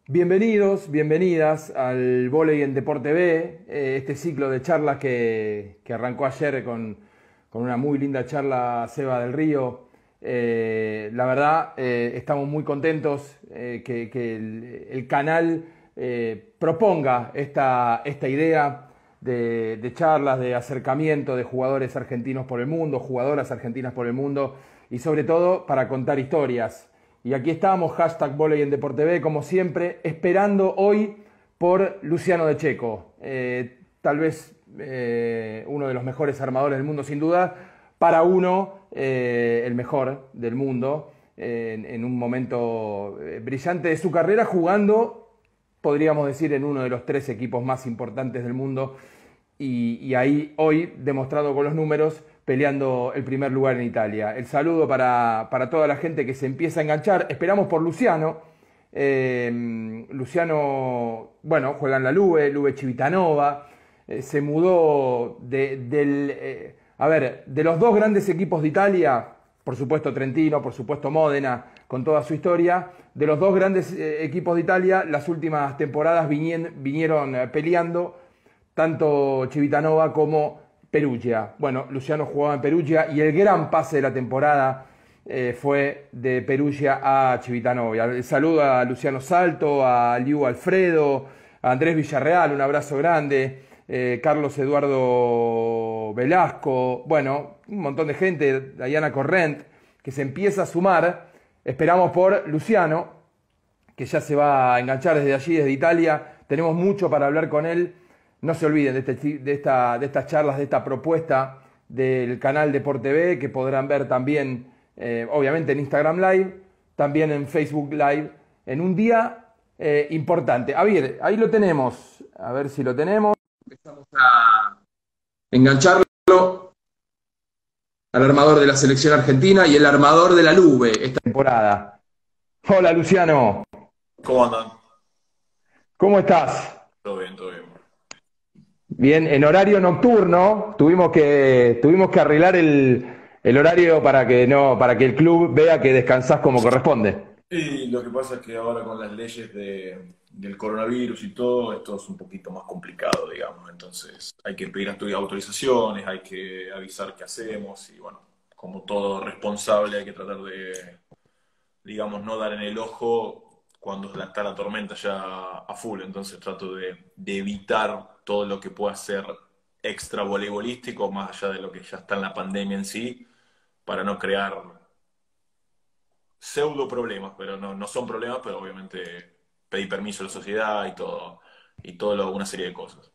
Bienvenidos, bienvenidas al Vóley en Deporte B, este ciclo de charlas que arrancó ayer con una muy linda charla Seba del Río. La verdad, estamos muy contentos que el canal proponga esta idea de charlas, de acercamiento de jugadores argentinos por el mundo, jugadoras argentinas por el mundo y sobre todo para contar historias. Y aquí estamos, hashtag Voley en Deporte B, como siempre, esperando hoy por Luciano De Cecco. Tal vez uno de los mejores armadores del mundo, sin duda. Para uno, el mejor del mundo, en un momento brillante de su carrera, jugando, podríamos decir, en uno de los 3 equipos más importantes del mundo. Y ahí, hoy, demostrado con los números, peleando el primer lugar en Italia. El saludo para toda la gente que se empieza a enganchar. Esperamos por Luciano. Luciano, bueno, juega en la Lube Civitanova. Se mudó de los 2 grandes equipos de Italia, por supuesto Trentino, por supuesto Módena, con toda su historia. De los 2 grandes equipos de Italia, las últimas temporadas vinieron peleando tanto Civitanova como Perugia. Bueno, Luciano jugaba en Perugia y el gran pase de la temporada fue de Perugia a Civitanova. El saludo a Luciano Salto, a Liu Alfredo, a Andrés Villarreal, un abrazo grande, Carlos Eduardo Velasco, bueno, un montón de gente, Diana Corrent, que se empieza a sumar. Esperamos por Luciano, que ya se va a enganchar desde allí, desde Italia. Tenemos mucho para hablar con él. No se olviden de estas charlas, de esta propuesta del canal Deporte B, que podrán ver también, obviamente, en Instagram Live, también en Facebook Live, en un día importante. A ver, ahí lo tenemos. A ver si lo tenemos. Empezamos a engancharlo al armador de la selección argentina y el armador de la Lube esta temporada. Hola, Luciano. ¿Cómo andan? ¿Cómo estás? Todo bien, todo bien. Bien, en horario nocturno tuvimos que arreglar el horario para que el club vea que descansás como corresponde. Y lo que pasa es que ahora con las leyes del coronavirus y todo, esto es un poquito más complicado, digamos. Entonces hay que pedir autorizaciones, hay que avisar qué hacemos y bueno, como todo responsable hay que tratar de, digamos, no dar en el ojo cuando está la tormenta ya a full. Entonces trato de evitar todo lo que pueda ser extra voleibolístico, más allá de lo que ya está en la pandemia en sí, para no crear pseudo problemas, pero no son problemas, pero obviamente pedí permiso a la sociedad una serie de cosas.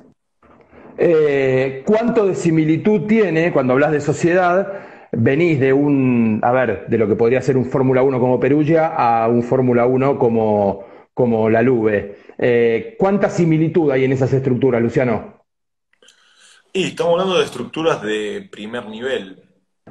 ¿Cuánto de similitud tiene cuando hablas de sociedad? Venís de lo que podría ser un Fórmula Uno como Perugia a un Fórmula Uno como la Lube. ¿Cuánta similitud hay en esas estructuras, Luciano? Y estamos hablando de estructuras de primer nivel.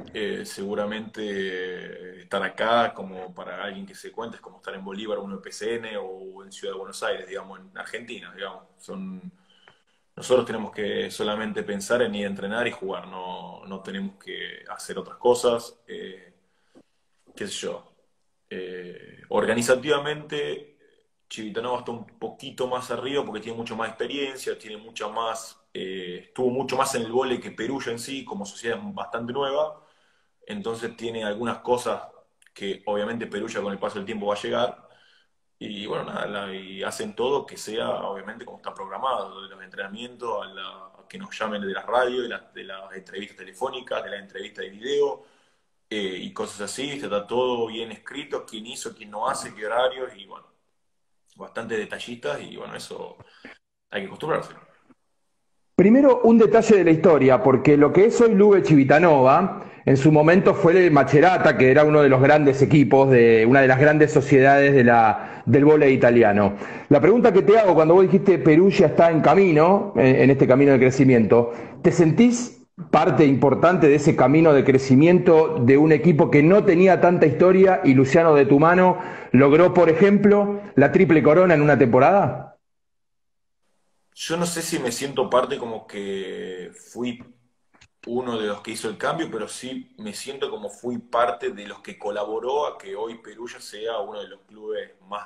Seguramente estar acá, como para alguien que se cuenta, es como estar en Bolívar o en PCN o en Ciudad de Buenos Aires, digamos, en Argentina, digamos. Nosotros tenemos que solamente pensar en ir a entrenar y jugar, no tenemos que hacer otras cosas. Qué sé yo. Organizativamente, Chivitanova está un poquito más arriba porque tiene mucha más experiencia, tiene mucha más, estuvo mucho más en el vóley que Perugia en sí, como sociedad bastante nueva. Entonces tiene algunas cosas que obviamente Perugia con el paso del tiempo va a llegar. Y bueno, nada, y hacen todo que sea obviamente como está programado, de los entrenamientos a que nos llamen de la radio, de las entrevistas telefónicas, de las entrevistas de video y cosas así. Está todo bien escrito, quién hizo, quién no hace, qué horarios y bueno, bastante detallistas y bueno, eso hay que acostumbrarse. Primero, un detalle de la historia, porque lo que es hoy Lube Civitanova, en su momento fue el Macerata, que era uno de los grandes equipos, de una de las grandes sociedades del vóley italiano. La pregunta que te hago cuando vos dijiste Perugia está en camino, en este camino de crecimiento, ¿te sentís parte importante de ese camino de crecimiento de un equipo que no tenía tanta historia y Luciano de tu mano logró, por ejemplo, la triple corona en una temporada? Yo no sé si me siento parte como que fui uno de los que hizo el cambio, pero sí me siento como fui parte de los que colaboró a que hoy Perugia sea uno de los clubes más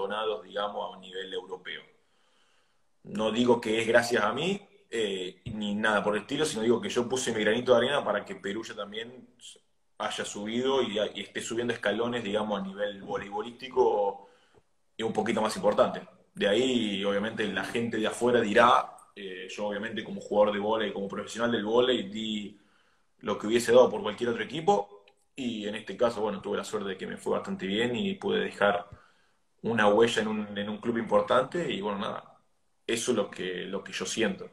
entonados, digamos, a un nivel europeo. No digo que es gracias a mí, ni nada por el estilo, sino digo que yo puse mi granito de arena para que Perugia también haya subido y esté subiendo escalones, digamos, a nivel voleibolístico y un poquito más importante. De ahí, obviamente, la gente de afuera dirá, yo obviamente como jugador de vóley, como profesional del vóley, di lo que hubiese dado por cualquier otro equipo, y en este caso, bueno, tuve la suerte de que me fue bastante bien y pude dejar una huella en un club importante, y bueno, nada, eso es lo que yo siento.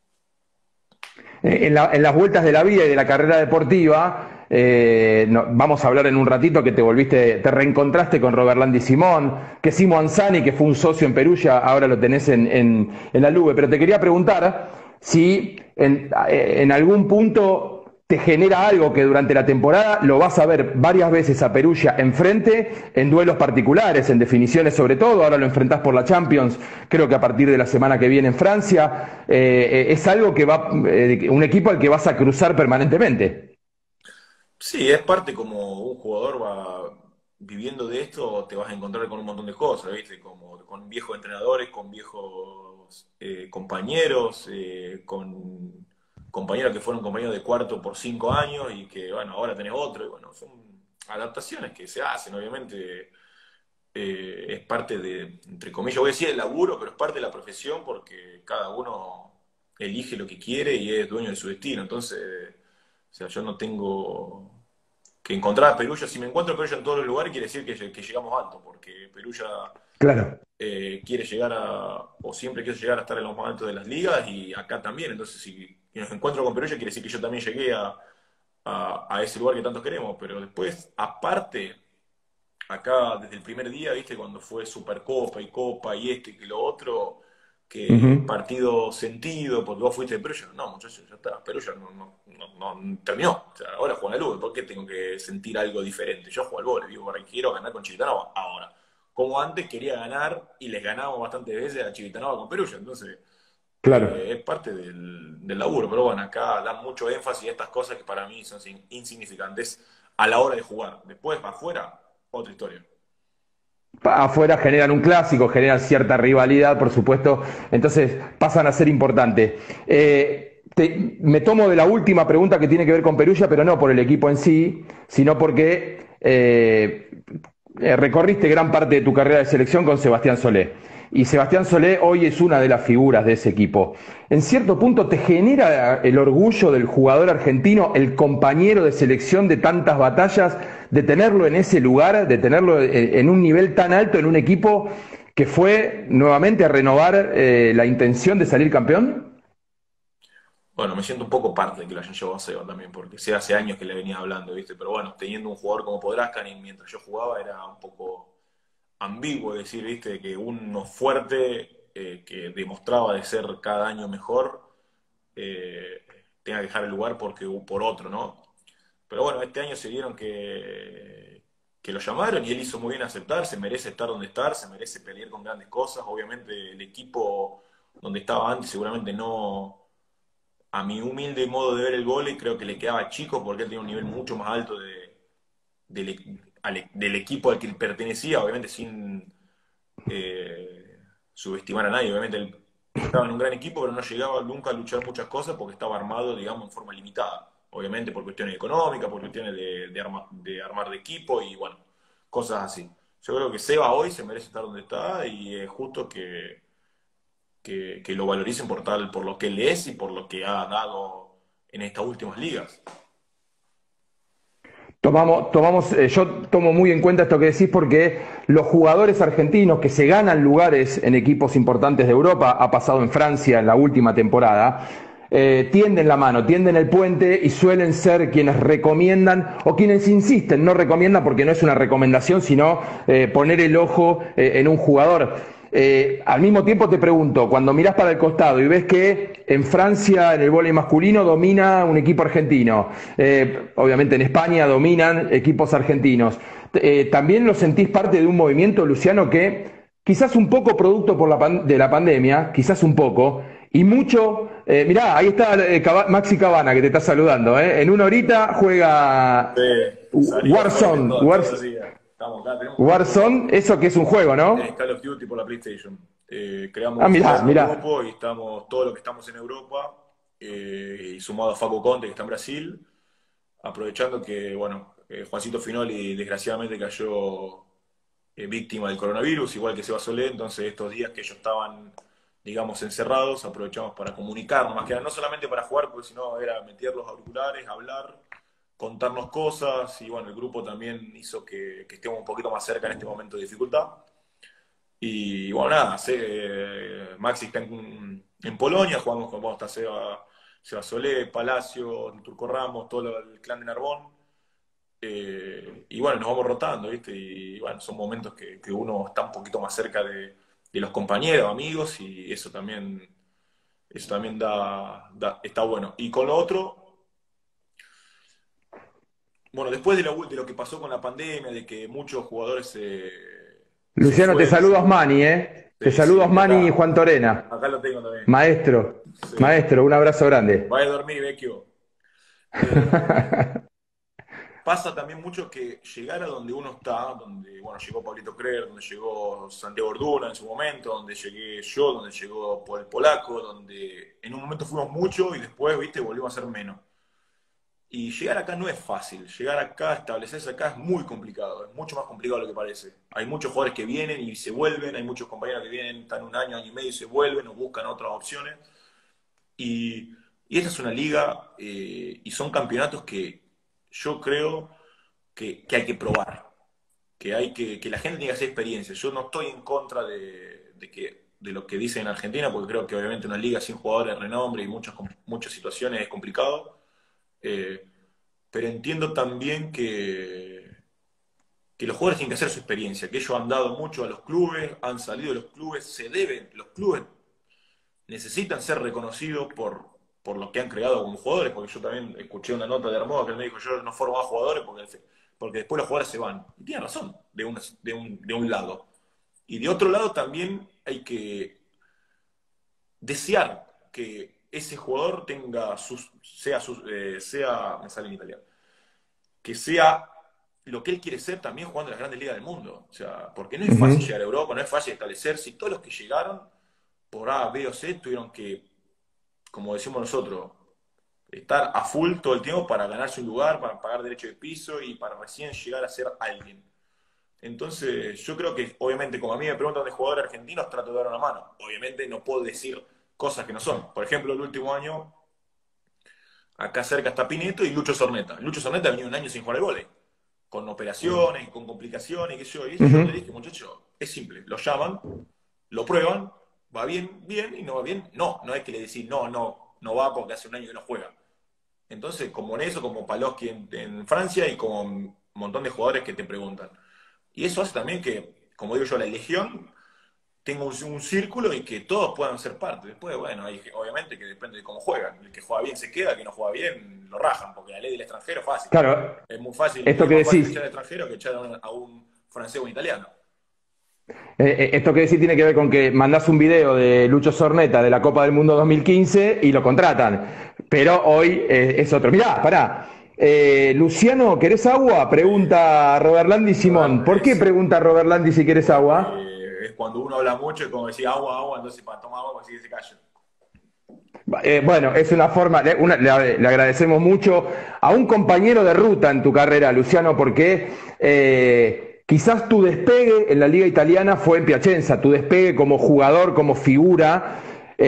En las vueltas de la vida y de la carrera deportiva, vamos a hablar en un ratito que te reencontraste con Robert Landi Simón, que Simo Anzani, que fue un socio en Perugia, ahora lo tenés en la Luve. Pero te quería preguntar si en algún punto te genera algo que durante la temporada lo vas a ver varias veces a Perugia enfrente, en duelos particulares, en definiciones sobre todo. Ahora lo enfrentás por la Champions, creo que a partir de la semana que viene en Francia. Es algo que un equipo al que vas a cruzar permanentemente. Sí, es parte como un jugador va viviendo de esto, te vas a encontrar con un montón de cosas, ¿viste? Como con viejos entrenadores, con viejos compañeros, con compañeros que fueron compañeros de cuarto por 5 años y que, bueno, ahora tenés otro. Y bueno, son adaptaciones que se hacen, obviamente. Es parte de, entre comillas, voy a decir el laburo, pero es parte de la profesión porque cada uno elige lo que quiere y es dueño de su destino. Entonces, o sea, yo no tengo que encontrar a Perugia. Si me encuentro a Perugia en todos los lugares, quiere decir que llegamos alto, porque Perugia Claro. quiere llegar o siempre quiere llegar a estar en los más altos de las ligas, y acá también. Entonces, si nos encuentro con Perugia, quiere decir que yo también llegué a ese lugar que tantos queremos. Pero después, aparte, acá desde el primer día, ¿viste? Cuando fue Supercopa y Copa y esto y que lo otro, que Ujú. partido sentido, porque vos fuiste de Perugia. No, muchachos, ya está. Perugia no terminó. O sea, ahora juega la Luz. ¿Por qué tengo que sentir algo diferente? Yo juego al vóley, digo, ahora quiero ganar con Chivitanova ahora. Como antes quería ganar y les ganamos bastantes veces a Chivitanova con Perugia. Entonces, Claro. es parte del laburo. Pero bueno, acá dan mucho énfasis a estas cosas que para mí son insignificantes a la hora de jugar. Después, para afuera, otra historia. Afuera generan un clásico, generan cierta rivalidad, por supuesto, entonces pasan a ser importantes. Me tomo de la última pregunta que tiene que ver con Perugia, pero no por el equipo en sí, sino porque recorriste gran parte de tu carrera de selección con Sebastián Solé. Y Sebastián Solé hoy es una de las figuras de ese equipo. En cierto punto te genera el orgullo del jugador argentino, el compañero de selección de tantas batallas, de tenerlo en ese lugar, de tenerlo en un nivel tan alto, en un equipo que fue nuevamente a renovar la intención de salir campeón. Bueno, me siento un poco parte de que lo hayan llevado a Seba también, porque sé hace años que le venía hablando, ¿viste? Pero bueno, teniendo un jugador como Podrascan, y mientras yo jugaba era un poco ambiguo decir, ¿viste? Que uno fuerte, que demostraba de ser cada año mejor, eh, tenga que dejar el lugar por otro, ¿no? Pero bueno, este año se dieron que lo llamaron y él hizo muy bien aceptar, se merece estar donde estar, se merece pelear con grandes cosas. Obviamente el equipo donde estaba antes seguramente no, a mi humilde modo de ver el vóley, creo que le quedaba chico porque él tenía un nivel mucho más alto del equipo al que él pertenecía, obviamente sin subestimar a nadie. Obviamente él estaba en un gran equipo, pero no llegaba nunca a luchar muchas cosas porque estaba armado, digamos, en forma limitada. Obviamente por cuestiones económicas, por cuestiones de armar de equipo y bueno, cosas así. Yo creo que Seba hoy se merece estar donde está y es justo que lo valoricen por lo que él es y por lo que ha dado en estas últimas ligas. Yo tomo muy en cuenta esto que decís porque los jugadores argentinos que se ganan lugares en equipos importantes de Europa, ha pasado en Francia en la última temporada, tienden la mano, tienden el puente y suelen ser quienes recomiendan o quienes insisten, no recomiendan porque no es una recomendación, sino poner el ojo en un jugador. Al mismo tiempo te pregunto, cuando mirás para el costado y ves que en Francia en el vóley masculino domina un equipo argentino, obviamente en España dominan equipos argentinos, ¿también lo sentís parte de un movimiento, Luciano, que quizás un poco producto de la pandemia, quizás un poco, y mucho, mirá, ahí está Maxi Cabana que te está saludando, en una horita juega Sí, salía a jugar Warzone, todos los días. Estamos acá, tenemos un Warzone, grupo, eso que es un juego, ¿no? Call of Duty por la PlayStation. Ah, Creamos mirá, un mirá. grupo y estamos todos los que estamos en Europa, y sumado a Facu Conte, que está en Brasil, aprovechando que, bueno, Juancito Finoli desgraciadamente cayó víctima del coronavirus, igual que Seba Solé, entonces estos días que ellos estaban, digamos, encerrados, aprovechamos para comunicarnos, más que nada, no solamente para jugar, porque sino era meter los auriculares, hablar, contarnos cosas, y bueno, el grupo también hizo que estemos un poquito más cerca en este momento de dificultad. Y bueno, nada, Maxi está en Polonia, jugamos con, bueno, está Seba Solé, Palacio, Turco Ramos, todo el clan de Narbón. Y bueno, nos vamos rotando, ¿viste? Y bueno, son momentos que uno está un poquito más cerca de los compañeros, amigos, y eso también está bueno. Y con lo otro, bueno, después de lo que pasó con la pandemia, de que muchos jugadores se Luciano, te fueron, saludo Osmani, ¿eh? Te sí, saludo sí, y Osmani y Juan Torena. acá lo tengo también. Maestro, Sí. maestro, un abrazo grande. Vaya a dormir, Vecchio. Eh, Pasa también mucho que llegar a donde uno está, donde, bueno, llegó Pablito Creer, donde llegó Santiago Orduna en su momento, donde llegué yo, donde llegó el Polaco, donde en un momento fuimos mucho y después, viste, volvimos a ser menos. Y llegar acá no es fácil, llegar acá, establecerse acá es muy complicado, es mucho más complicado de lo que parece. Hay muchos jugadores que vienen y se vuelven, hay muchos compañeros que vienen, están un año, año y medio y se vuelven o buscan otras opciones. Y, y esta es una liga, y son campeonatos que yo creo que hay que probar, que la gente tenga que hacer experiencia. Yo no estoy en contra de lo que dicen en Argentina, porque creo que obviamente una liga sin jugadores de renombre y muchas situaciones es complicado. Eh, pero entiendo también que los jugadores tienen que hacer su experiencia, que ellos han dado mucho a los clubes, han salido de los clubes, los clubes necesitan ser reconocidos por lo que han creado como jugadores, porque yo también escuché una nota de Hermoso que él me dijo, yo no formo más jugadores porque después los jugadores se van. Y tiene razón, de un lado. Y de otro lado también hay que desear que ese jugador me sale en italiano, que sea lo que él quiere ser también jugando en las grandes ligas del mundo. O sea, porque no es fácil Ujú. llegar a Europa, no es fácil establecerse, y todos los que llegaron por A, B o C tuvieron que, como decimos nosotros, estar a full todo el tiempo para ganarse un lugar, para pagar derecho de piso y para recién llegar a ser alguien. Entonces, yo creo que, obviamente, como a mí me preguntan de jugadores argentinos, trato de dar una mano. Obviamente no puedo decir cosas que no son. Por ejemplo, el último año, acá cerca está Pineto y Lucho Sorneta. Lucho Sorneta ha venido un año sin jugar al vóley, con operaciones, con complicaciones, qué sé yo. Y eso yo le Ujú. dije, muchacho, es simple. Lo llaman, lo prueban, va bien, bien, y no va bien. No, no es que le decís, no, no, no va porque hace un año que no juega. Entonces, como en eso, como Paloski en Francia y como un montón de jugadores que te preguntan. Y eso hace también que, como digo yo, la legión tenga un círculo y que todos puedan ser parte. Después, bueno, obviamente que depende de cómo juegan. El que juega bien se queda, el que no juega bien lo rajan, porque la ley del extranjero es fácil. Claro, Es muy fácil, esto es que más fácil decís, echar al extranjero que echar a un francés o un italiano. esto que decís tiene que ver con que mandás un video de Lucho Sorneta de la Copa del Mundo 2015 y lo contratan. Pero hoy es otro. Mirá, pará. Luciano, ¿querés agua? Pregunta Robert Landi Simón. ¿Por qué Sí, pregunta Robert Landi si querés agua? porque es cuando uno habla mucho, es como decir agua, agua, entonces para tomar agua, así que se calla. Bueno, es una forma, le agradecemos mucho a un compañero de ruta en tu carrera, Luciano, porque quizás tu despegue en la liga italiana fue en Piacenza, tu despegue como jugador, como figura,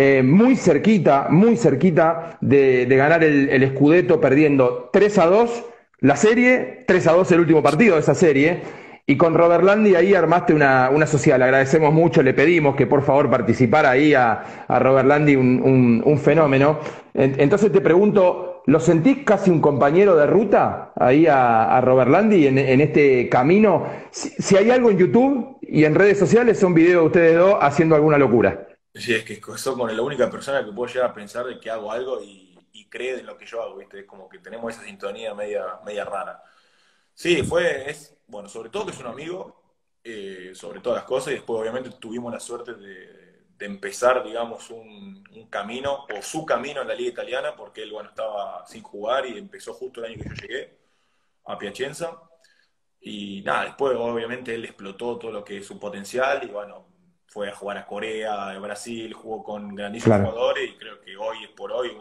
muy cerquita de ganar el Scudetto, perdiendo 3-2 la serie, 3-2 el último partido de esa serie. Y con Robert Landi ahí armaste una sociedad. Le agradecemos mucho, le pedimos que por favor participara ahí a Robert Landi, un fenómeno. Entonces te pregunto, ¿lo sentís casi un compañero de ruta ahí a Robert Landi en este camino? Si hay algo en YouTube y en redes sociales, son videos de ustedes dos haciendo alguna locura. Sí, es que soy con la única persona que puedo llegar a pensar de que hago algo y cree en lo que yo hago, ¿viste? Es como que tenemos esa sintonía media rara. Sí, bueno, sobre todo que es un amigo, sobre todas las cosas, y después obviamente tuvimos la suerte de empezar, digamos, un camino, o su camino en la liga italiana, porque él, bueno, estaba sin jugar y empezó justo el año que yo llegué a Piacenza. Y nada, después obviamente él explotó todo lo que es su potencial y bueno, fue a jugar a Corea, a Brasil, jugó con grandísimos Claro. jugadores y creo que hoy es por hoy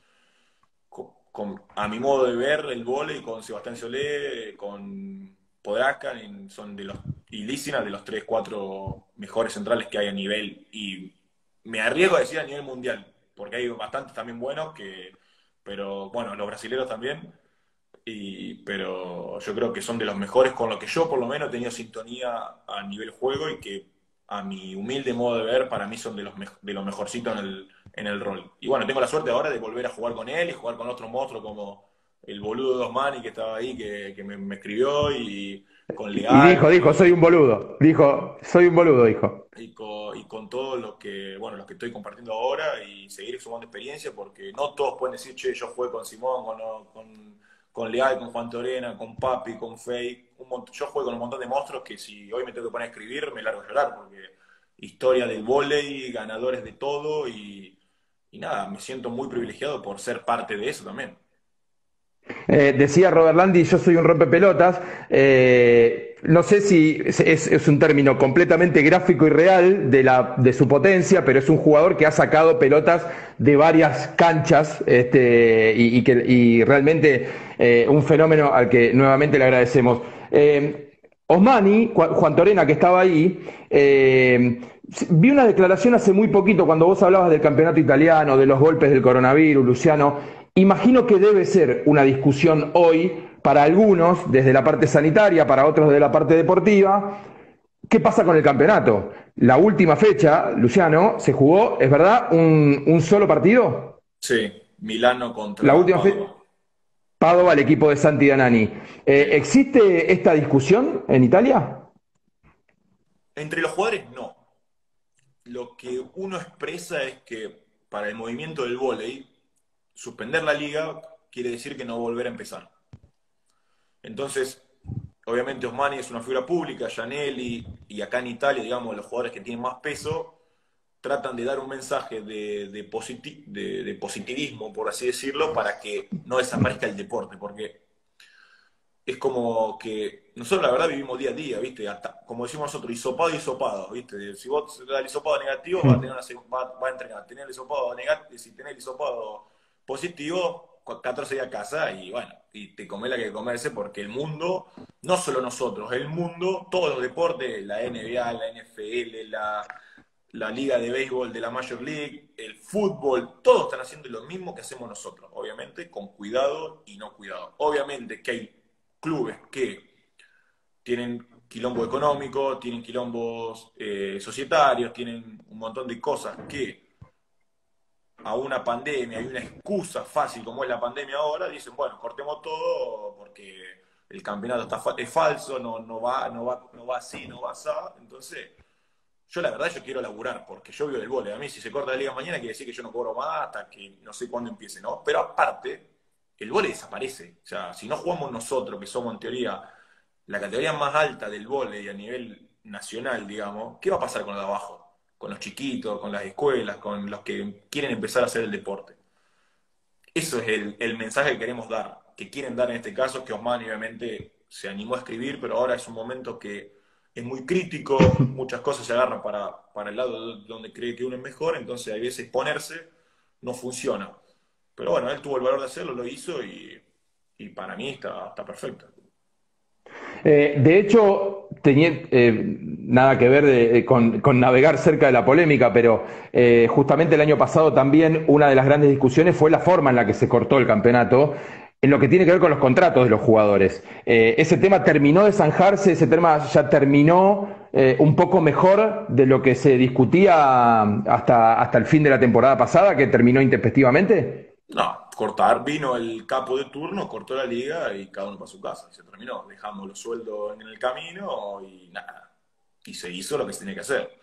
a mi modo de ver el vóley con Sebastián Solé, con Podraca, son de los, y Lísina de los 3 4 mejores centrales que hay a nivel, y me arriesgo a decir a nivel mundial, porque hay bastantes también buenos, pero bueno, los brasileños también, pero yo creo que son de los mejores con lo que yo por lo menos he tenido sintonía a nivel juego y que a mi humilde modo de ver para mí son de los mejorcitos en el rol. Y bueno, tengo la suerte ahora de volver a jugar con él y jugar con otros monstruos como el boludo de Osmani que estaba ahí, que me escribió, y con Y Leal dijo, soy un boludo. Dijo, soy un boludo, dijo. y con todos los que, bueno, los que estoy compartiendo ahora y seguir sumando experiencia, porque no todos pueden decir, che, yo jugué con Simón, con Leal, con Juan Torena, con Papi, con Fake. Yo juego con un montón de monstruos que si hoy me tengo que poner a escribir, me largo a llorar, porque historia del vóley, ganadores de todo y nada, me siento muy privilegiado por ser parte de eso también. Decía Robert Landi, yo soy un rompepelotas. No sé si es un término completamente gráfico y real de su potencia, pero es un jugador que ha sacado pelotas de varias canchas y realmente un fenómeno al que nuevamente le agradecemos. Osmani, Juan Torena, que estaba ahí, vi una declaración hace muy poquito cuando vos hablabas del campeonato italiano, de los golpes del coronavirus, Luciano. Imagino que debe ser una discusión hoy para algunos desde la parte sanitaria, para otros desde la parte deportiva. ¿Qué pasa con el campeonato? La última fecha, Luciano, se jugó, ¿es verdad? ¿Un solo partido? Sí, Milano La contra última fecha, Padova. Padova, el equipo de Santi Danani. Sí. ¿Existe esta discusión en Italia? Entre los jugadores, no. Lo que uno expresa es que para el movimiento del vóley, suspender la liga quiere decir que no volver a empezar. Entonces, obviamente Osmani es una figura pública, Gianelli, y acá en Italia, digamos, los jugadores que tienen más peso, tratan de dar un mensaje de positivismo, por así decirlo, para que no desaparezca el deporte, porque es como que nosotros la verdad vivimos día a día, ¿viste? Hasta, como decimos nosotros, hisopado y hisopado, ¿viste? Si vos te das el hisopado negativo, va a, tener va a entrenar. Tener el hisopado negativo, si tenés el hisopado positivo, 14 días a casa y bueno, y te comés la que comerse porque el mundo, no solo nosotros, el mundo, todos los deportes, la NBA, la NFL, la liga de béisbol de la Major League, el fútbol, todos están haciendo lo mismo que hacemos nosotros, obviamente con cuidado y no cuidado. Obviamente que hay clubes que tienen quilombo económico, tienen quilombos societarios, tienen un montón de cosas que a una pandemia hay una excusa fácil como es la pandemia ahora, dicen, bueno, cortemos todo porque el campeonato es falso, no va así, no va así. Entonces, yo la verdad yo quiero laburar porque yo vivo del vóley. A mí si se corta la liga mañana quiere decir que yo no cobro más hasta que no sé cuándo empiece, ¿no? Pero aparte, el vóley desaparece. O sea, si no jugamos nosotros, que somos en teoría la categoría más alta del vóley a nivel nacional, digamos, ¿qué va a pasar con los de abajo? Con los chiquitos, con las escuelas, con los que quieren empezar a hacer el deporte. Eso es el mensaje que queremos dar, que quieren dar en este caso, que Osmani obviamente se animó a escribir, pero ahora es un momento que es muy crítico, muchas cosas se agarran para el lado donde cree que uno es mejor, entonces a veces ponerse no funciona. Pero bueno, él tuvo el valor de hacerlo, lo hizo y para mí está perfecto. De hecho, tenía nada que ver con navegar cerca de la polémica, pero justamente el año pasado también una de las grandes discusiones fue la forma en la que se cortó el campeonato, en lo que tiene que ver con los contratos de los jugadores. Ese tema terminó de zanjarse, ese tema ya terminó un poco mejor de lo que se discutía hasta el fin de la temporada pasada, que terminó intempestivamente. No, cortar, vino el capo de turno, cortó la liga y cada uno para su casa. Y se terminó. Dejamos los sueldos en el camino y nada. Y se hizo lo que se tenía que hacer.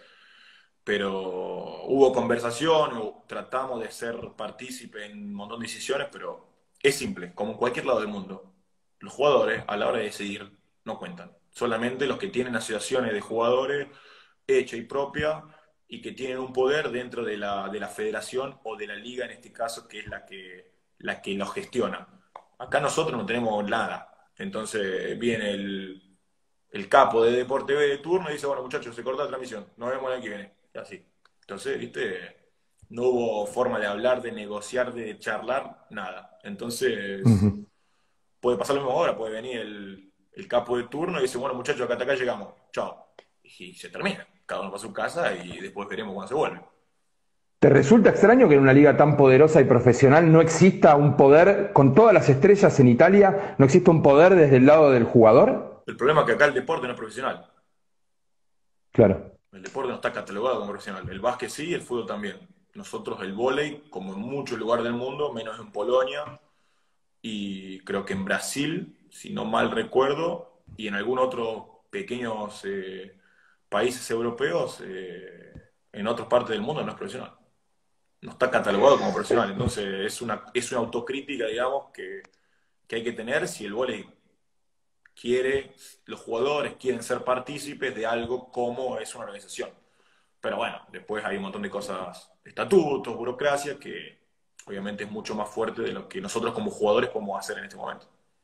Pero hubo conversación, tratamos de ser partícipe en un montón de decisiones, pero es simple, como en cualquier lado del mundo. Los jugadores, a la hora de decidir, no cuentan. Solamente los que tienen asociaciones de jugadores hecha y propia y que tienen un poder dentro de la federación o de la liga, en este caso, que es la que los gestiona. Acá nosotros no tenemos nada. Entonces viene el capo de Deporte B de turno y dice, bueno, muchachos, se corta la transmisión, nos vemos el año que viene. Y así. Entonces, viste, no hubo forma de hablar, de negociar, de charlar, nada. Entonces, Ujú. puede pasar lo mismo ahora, puede venir el capo de turno y dice, bueno, muchachos, acá hasta acá llegamos, chao. Y se termina. Cada uno va a su casa y después veremos cuándo se vuelve. ¿Te resulta extraño que en una liga tan poderosa y profesional no exista un poder, con todas las estrellas en Italia, no exista un poder desde el lado del jugador? El problema es que acá el deporte no es profesional. Claro. El deporte no está catalogado como profesional. El básquet sí, el fútbol también. Nosotros el vóley, como en muchos lugares del mundo, menos en Polonia y creo que en Brasil, si no mal recuerdo, y en algunos otros pequeños países europeos, en otras partes del mundo no es profesional. No está catalogado como profesional. Entonces es una autocrítica, digamos, que hay que tener si el vóley quiere, los jugadores quieren ser partícipes de algo como es una organización. Pero bueno, después hay un montón de cosas, estatutos, burocracia, que obviamente es mucho más fuerte de lo que nosotros como jugadores podemos hacer en este momento.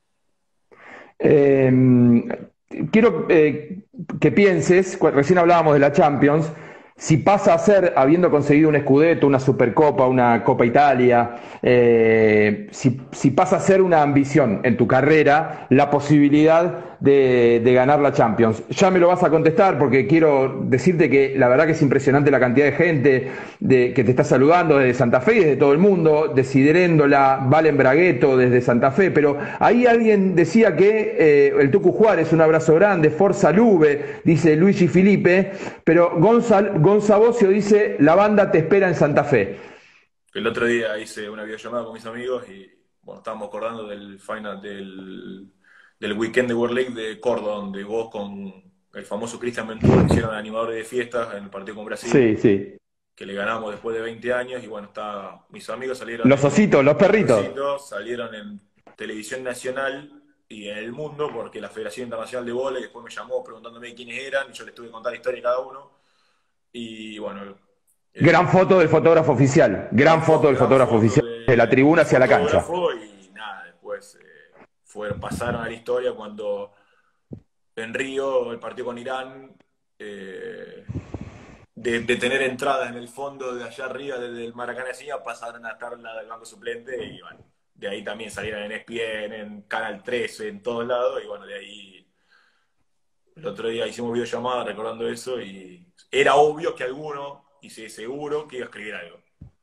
Eh, quiero que pienses, recién hablábamos de la Champions, si pasa a ser, habiendo conseguido un Scudetto, una Supercopa, una Copa Italia, si pasa a ser una ambición en tu carrera, la posibilidad de ganar la Champions. Ya me lo vas a contestar porque quiero decirte que la verdad que es impresionante la cantidad de gente que te está saludando desde Santa Fe y desde todo el mundo, de Sideréndola, Valen Bragueto desde Santa Fe, pero ahí alguien decía que el Tucu Juárez, un abrazo grande, Forza Lube, dice Luigi Felipe, pero Gonza Bocio dice, la banda te espera en Santa Fe. El otro día hice una videollamada con mis amigos y bueno, estábamos acordando del final del weekend de World League de Córdoba, donde vos con el famoso Cristian Ventura hicieron animadores de fiestas en el partido con Brasil, Sí, sí. que le ganamos después de 20 años y bueno, mis amigos salieron Los ositos, los los perritos. ositos, salieron en televisión nacional y en el mundo, porque la Federación Internacional de Vóley después me llamó preguntándome quiénes eran y yo les tuve que contar la historia de cada uno. Y bueno, Gran foto del fotógrafo oficial. Gran foto del gran fotógrafo foto oficial de la del tribuna hacia la cancha. fotógrafo y nada, después pasaron a la historia cuando en Río, el partido con Irán, eh, de tener entradas en el fondo de allá arriba, desde el Maracaná encima, pasaron a estar la del banco suplente y bueno, de ahí también salieron en ESPN, en Canal 13, en todos lados y bueno, de ahí el otro día hicimos videollamada recordando eso y era obvio que alguno, y sí, seguro que iba a escribir algo.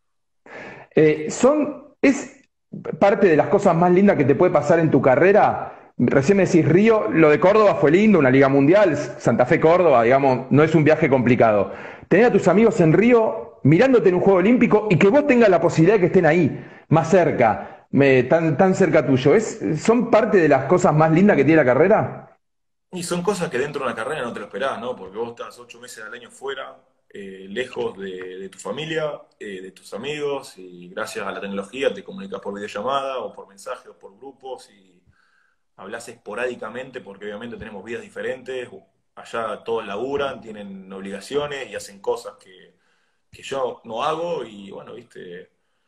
Es parte de las cosas más lindas que te puede pasar en tu carrera. Recién me decís Río, lo de Córdoba fue lindo, una liga mundial, Santa Fe Córdoba, digamos, no es un viaje complicado. Tener a tus amigos en Río mirándote en un juego olímpico y que vos tengas la posibilidad de que estén ahí, más cerca, tan cerca tuyo. ¿Son parte de las cosas más lindas que tiene la carrera? Y son cosas que dentro de una carrera no te lo esperás, ¿no? Porque vos estás 8 meses al año fuera, lejos de tu familia, de tus amigos, y gracias a la tecnología te comunicas por videollamada o por mensaje o por grupos y hablas esporádicamente porque obviamente tenemos vidas diferentes. Allá todos laburan, tienen obligaciones y hacen cosas que yo no hago y bueno, viste,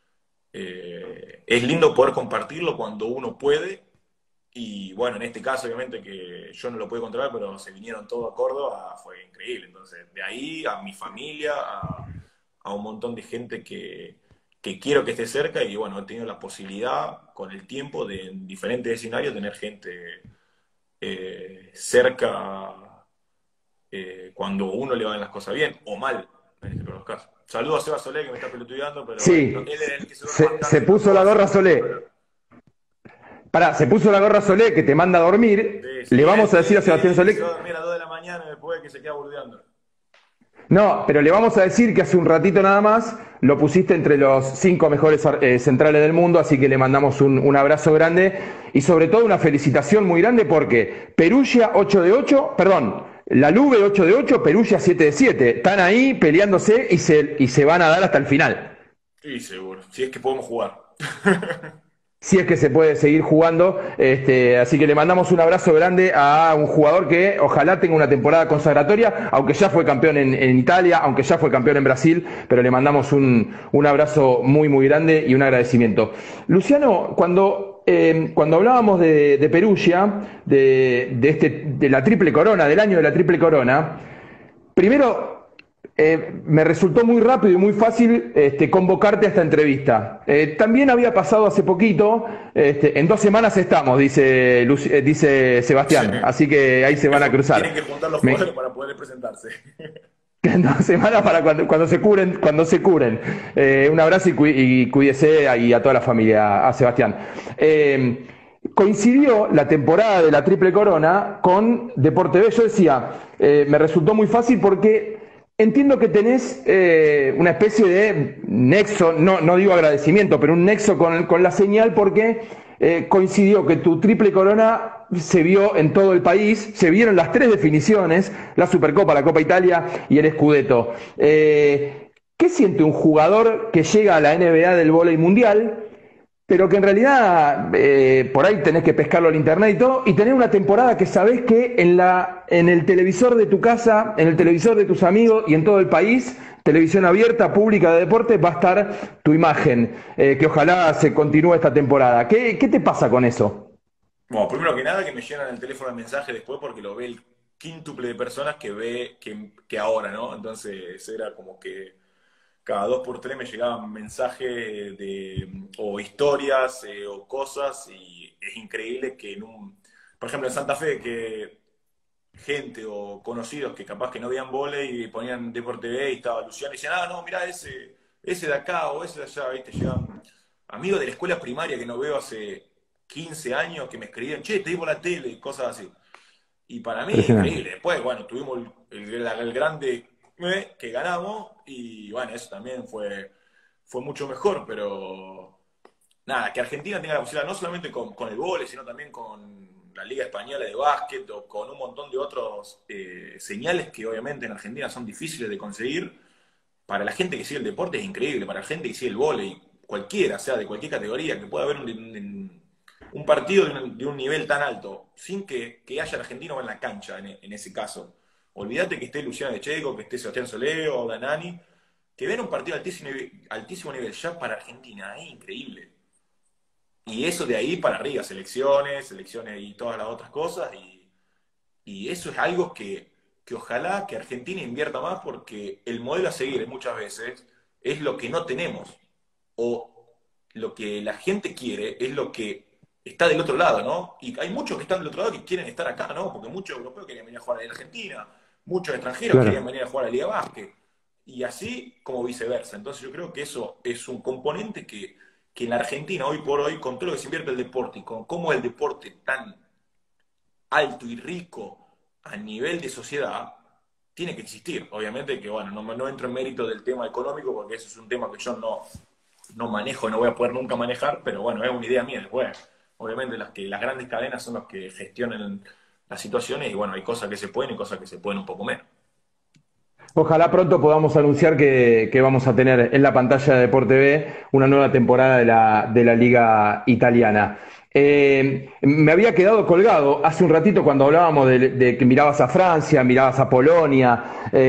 es lindo poder compartirlo cuando uno puede y bueno, en este caso, obviamente, que yo no lo pude controlar, pero se vinieron todos a Córdoba, fue increíble. Entonces, de ahí a mi familia, a un montón de gente que quiero que esté cerca y bueno, he tenido la posibilidad con el tiempo de en diferentes escenarios tener gente cerca cuando uno le van las cosas bien o mal, en este peor de los casos. Saludos a Seba Solé que me está pelotudeando, pero bueno, Sí, él es el que se duerme más se tarde y no puso puedo la gorra hacer mucho, Solé. Pará, se puso la gorra Solé que te manda a dormir. sí, Le sí, vamos a decir a Sebastián él se va a Solé. dormir a las 2 de la mañana y después que se queda burdeando. No, pero le vamos a decir que hace un ratito nada más lo pusiste entre los 5 mejores centrales del mundo, así que le mandamos un abrazo grande y sobre todo una felicitación muy grande porque Perugia 8 de 8, perdón, la Lube 8 de 8, Perugia 7 de 7. Están ahí peleándose y se van a dar hasta el final. Sí, seguro. Si es que podemos jugar. Si es que se puede seguir jugando. Así que le mandamos un abrazo grande a un jugador que ojalá tenga una temporada consagratoria, aunque ya fue campeón en Italia, aunque ya fue campeón en Brasil, pero le mandamos un abrazo muy, muy grande y un agradecimiento. Luciano, cuando cuando hablábamos de Perugia, de la triple corona, del año de la triple corona, primero me resultó muy rápido y muy fácil convocarte a esta entrevista. También había pasado hace poquito, en 2 semanas estamos, dice Sí. Sebastián, así que ahí se van a cruzar. Tienen que juntar los Me, jugadores para poder presentarse. En 2 semanas para cuando se curen, cuando se curen. Un abrazo y cuídese y a toda la familia, a Sebastián. Coincidió la temporada de la Triple Corona con Deporte B. Yo decía, me resultó muy fácil porque entiendo que tenés una especie de nexo, no digo agradecimiento, pero un nexo con la señal porque coincidió que tu Triple Corona se vio en todo el país, se vieron las 3 definiciones, la Supercopa, la Copa Italia y el Scudetto. ¿Qué siente un jugador que llega a la NBA del vóley mundial, pero que en realidad por ahí tenés que pescarlo al internet y todo, y tener una temporada que sabés que en el televisor de tu casa, en el televisor de tus amigos y en todo el país, televisión abierta, pública de deporte, va a estar tu imagen, que ojalá se continúe esta temporada? ¿Qué te pasa con eso? Bueno, primero que nada, que me llenan el teléfono de mensaje después porque lo ve el quíntuple de personas que ve que ahora, ¿no? Entonces era como que cada 2 por 3 me llegaban mensajes o historias o cosas y es increíble que por ejemplo en Santa Fe, que gente o conocidos que capaz que no veían vóley y ponían Deporte B y estaba Luciano y decían, ah, no, mirá ese de acá o ese de allá, ¿viste? Llegan amigos de la escuela primaria que no veo hace 15 años que me escribían, che, te vi por la tele, cosas así. Y para mí, Impresionante. increíble. Después, bueno, tuvimos el grande que ganamos y bueno, eso también fue mucho mejor, pero nada, que Argentina tenga la posibilidad no solamente con el vóley, sino también con la Liga Española de Básquet o con un montón de otros señales que obviamente en Argentina son difíciles de conseguir. Para la gente que sigue el deporte es increíble, para la gente que sigue el vóley, cualquiera, sea de cualquier categoría, que pueda haber un partido de un nivel tan alto, sin que haya argentino en la cancha en ese caso. Olvídate que esté Luciano de Checo, que esté Sebastián Soleo o Danani, que ven un partido altísimo nivel ya para Argentina, es increíble. Y eso de ahí para arriba, selecciones y todas las otras cosas, y eso es algo que ojalá que Argentina invierta más porque el modelo a seguir muchas veces es lo que no tenemos o lo que la gente quiere es lo que está del otro lado, ¿no? Y hay muchos que están del otro lado que quieren estar acá, ¿no? Porque muchos europeos querían venir a jugar a la Argentina, muchos extranjeros querían Claro. venir a jugar a la Liga Básquet, y así como viceversa. Entonces yo creo que eso es un componente que en la Argentina hoy por hoy, con todo lo que se invierte el deporte y con cómo es el deporte tan alto y rico a nivel de sociedad, tiene que existir. Obviamente que, bueno, no entro en mérito del tema económico porque eso es un tema que yo no manejo, no voy a poder nunca manejar, pero bueno, es una idea mía después. Obviamente las grandes cadenas son los que gestionan las situaciones y bueno, hay cosas que se pueden y cosas que se pueden un poco menos. Ojalá pronto podamos anunciar que vamos a tener en la pantalla de Deporte B una nueva temporada de la Liga Italiana. Me había quedado colgado hace un ratito cuando hablábamos de que mirabas a Francia, mirabas a Polonia,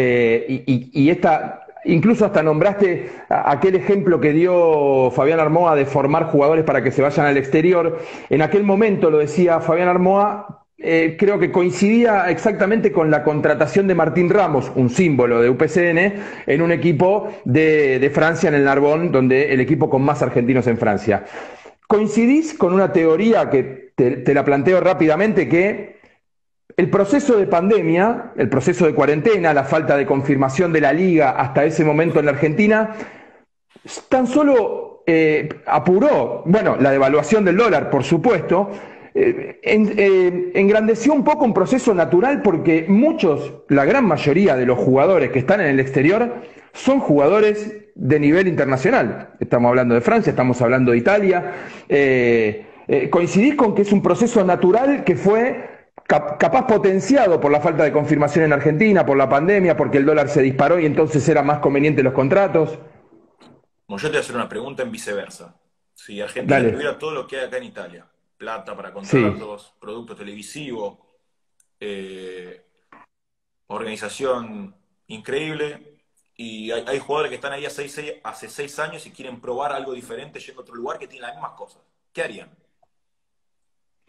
incluso hasta nombraste aquel ejemplo que dio Fabián Armoa de formar jugadores para que se vayan al exterior. En aquel momento, lo decía Fabián Armoa, creo que coincidía exactamente con la contratación de Martín Ramos, un símbolo de UPCN, en un equipo de Francia, en el Narbonne, donde el equipo con más argentinos en Francia. ¿Coincidís con una teoría que te la planteo rápidamente, que el proceso de pandemia, el proceso de cuarentena, la falta de confirmación de la liga hasta ese momento en la Argentina, tan solo apuró, bueno, la devaluación del dólar, por supuesto, engrandeció un poco un proceso natural porque la gran mayoría de los jugadores que están en el exterior son jugadores de nivel internacional? Estamos hablando de Francia, estamos hablando de Italia. ¿Coincidís con que es un proceso natural que fue capaz potenciado por la falta de confirmación en Argentina, por la pandemia, porque el dólar se disparó y entonces era más conveniente los contratos? Como yo te voy a hacer una pregunta en viceversa. Si Argentina Dale. tuviera todo lo que hay acá en Italia, plata para Sí. contratos, productos televisivos, eh, organización increíble, y hay jugadores que están ahí hace 6 años y quieren probar algo diferente yendo a otro lugar que tiene las mismas cosas. ¿Qué harían?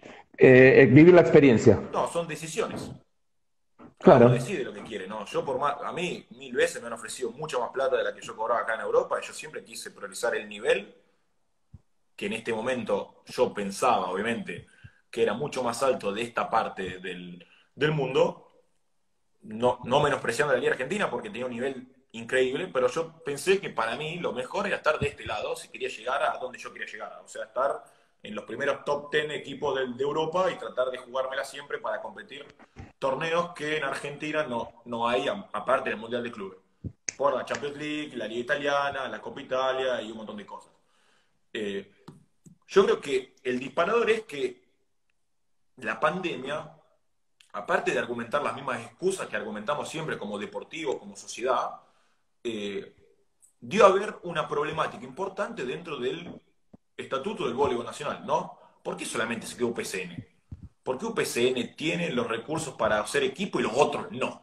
Vivir la experiencia. No, son decisiones. Cada uno Claro. decide lo que quiere, ¿no? Yo por más, a mí 1000 veces me han ofrecido mucha más plata de la que yo cobraba acá en Europa y yo siempre quise priorizar el nivel, que en este momento yo pensaba, obviamente, que era mucho más alto de esta parte del mundo, no menospreciando la Liga Argentina porque tenía un nivel increíble, pero yo pensé que para mí lo mejor era estar de este lado si quería llegar a donde yo quería llegar, o sea, estar en los primeros top 10 equipos de Europa y tratar de jugármela siempre para competir torneos que en Argentina no hay, aparte del Mundial de Clubes, por la Champions League, la Liga Italiana, la Copa Italia y un montón de cosas. Eh, yo creo que el disparador es que la pandemia, aparte de argumentar las mismas excusas que argumentamos siempre como deportivo, como sociedad, eh, dio a ver una problemática importante dentro del estatuto del voleibol nacional, ¿no? ¿Por qué solamente se quedó UPCN? ¿Por qué UPCN tiene los recursos para hacer equipo y los otros no?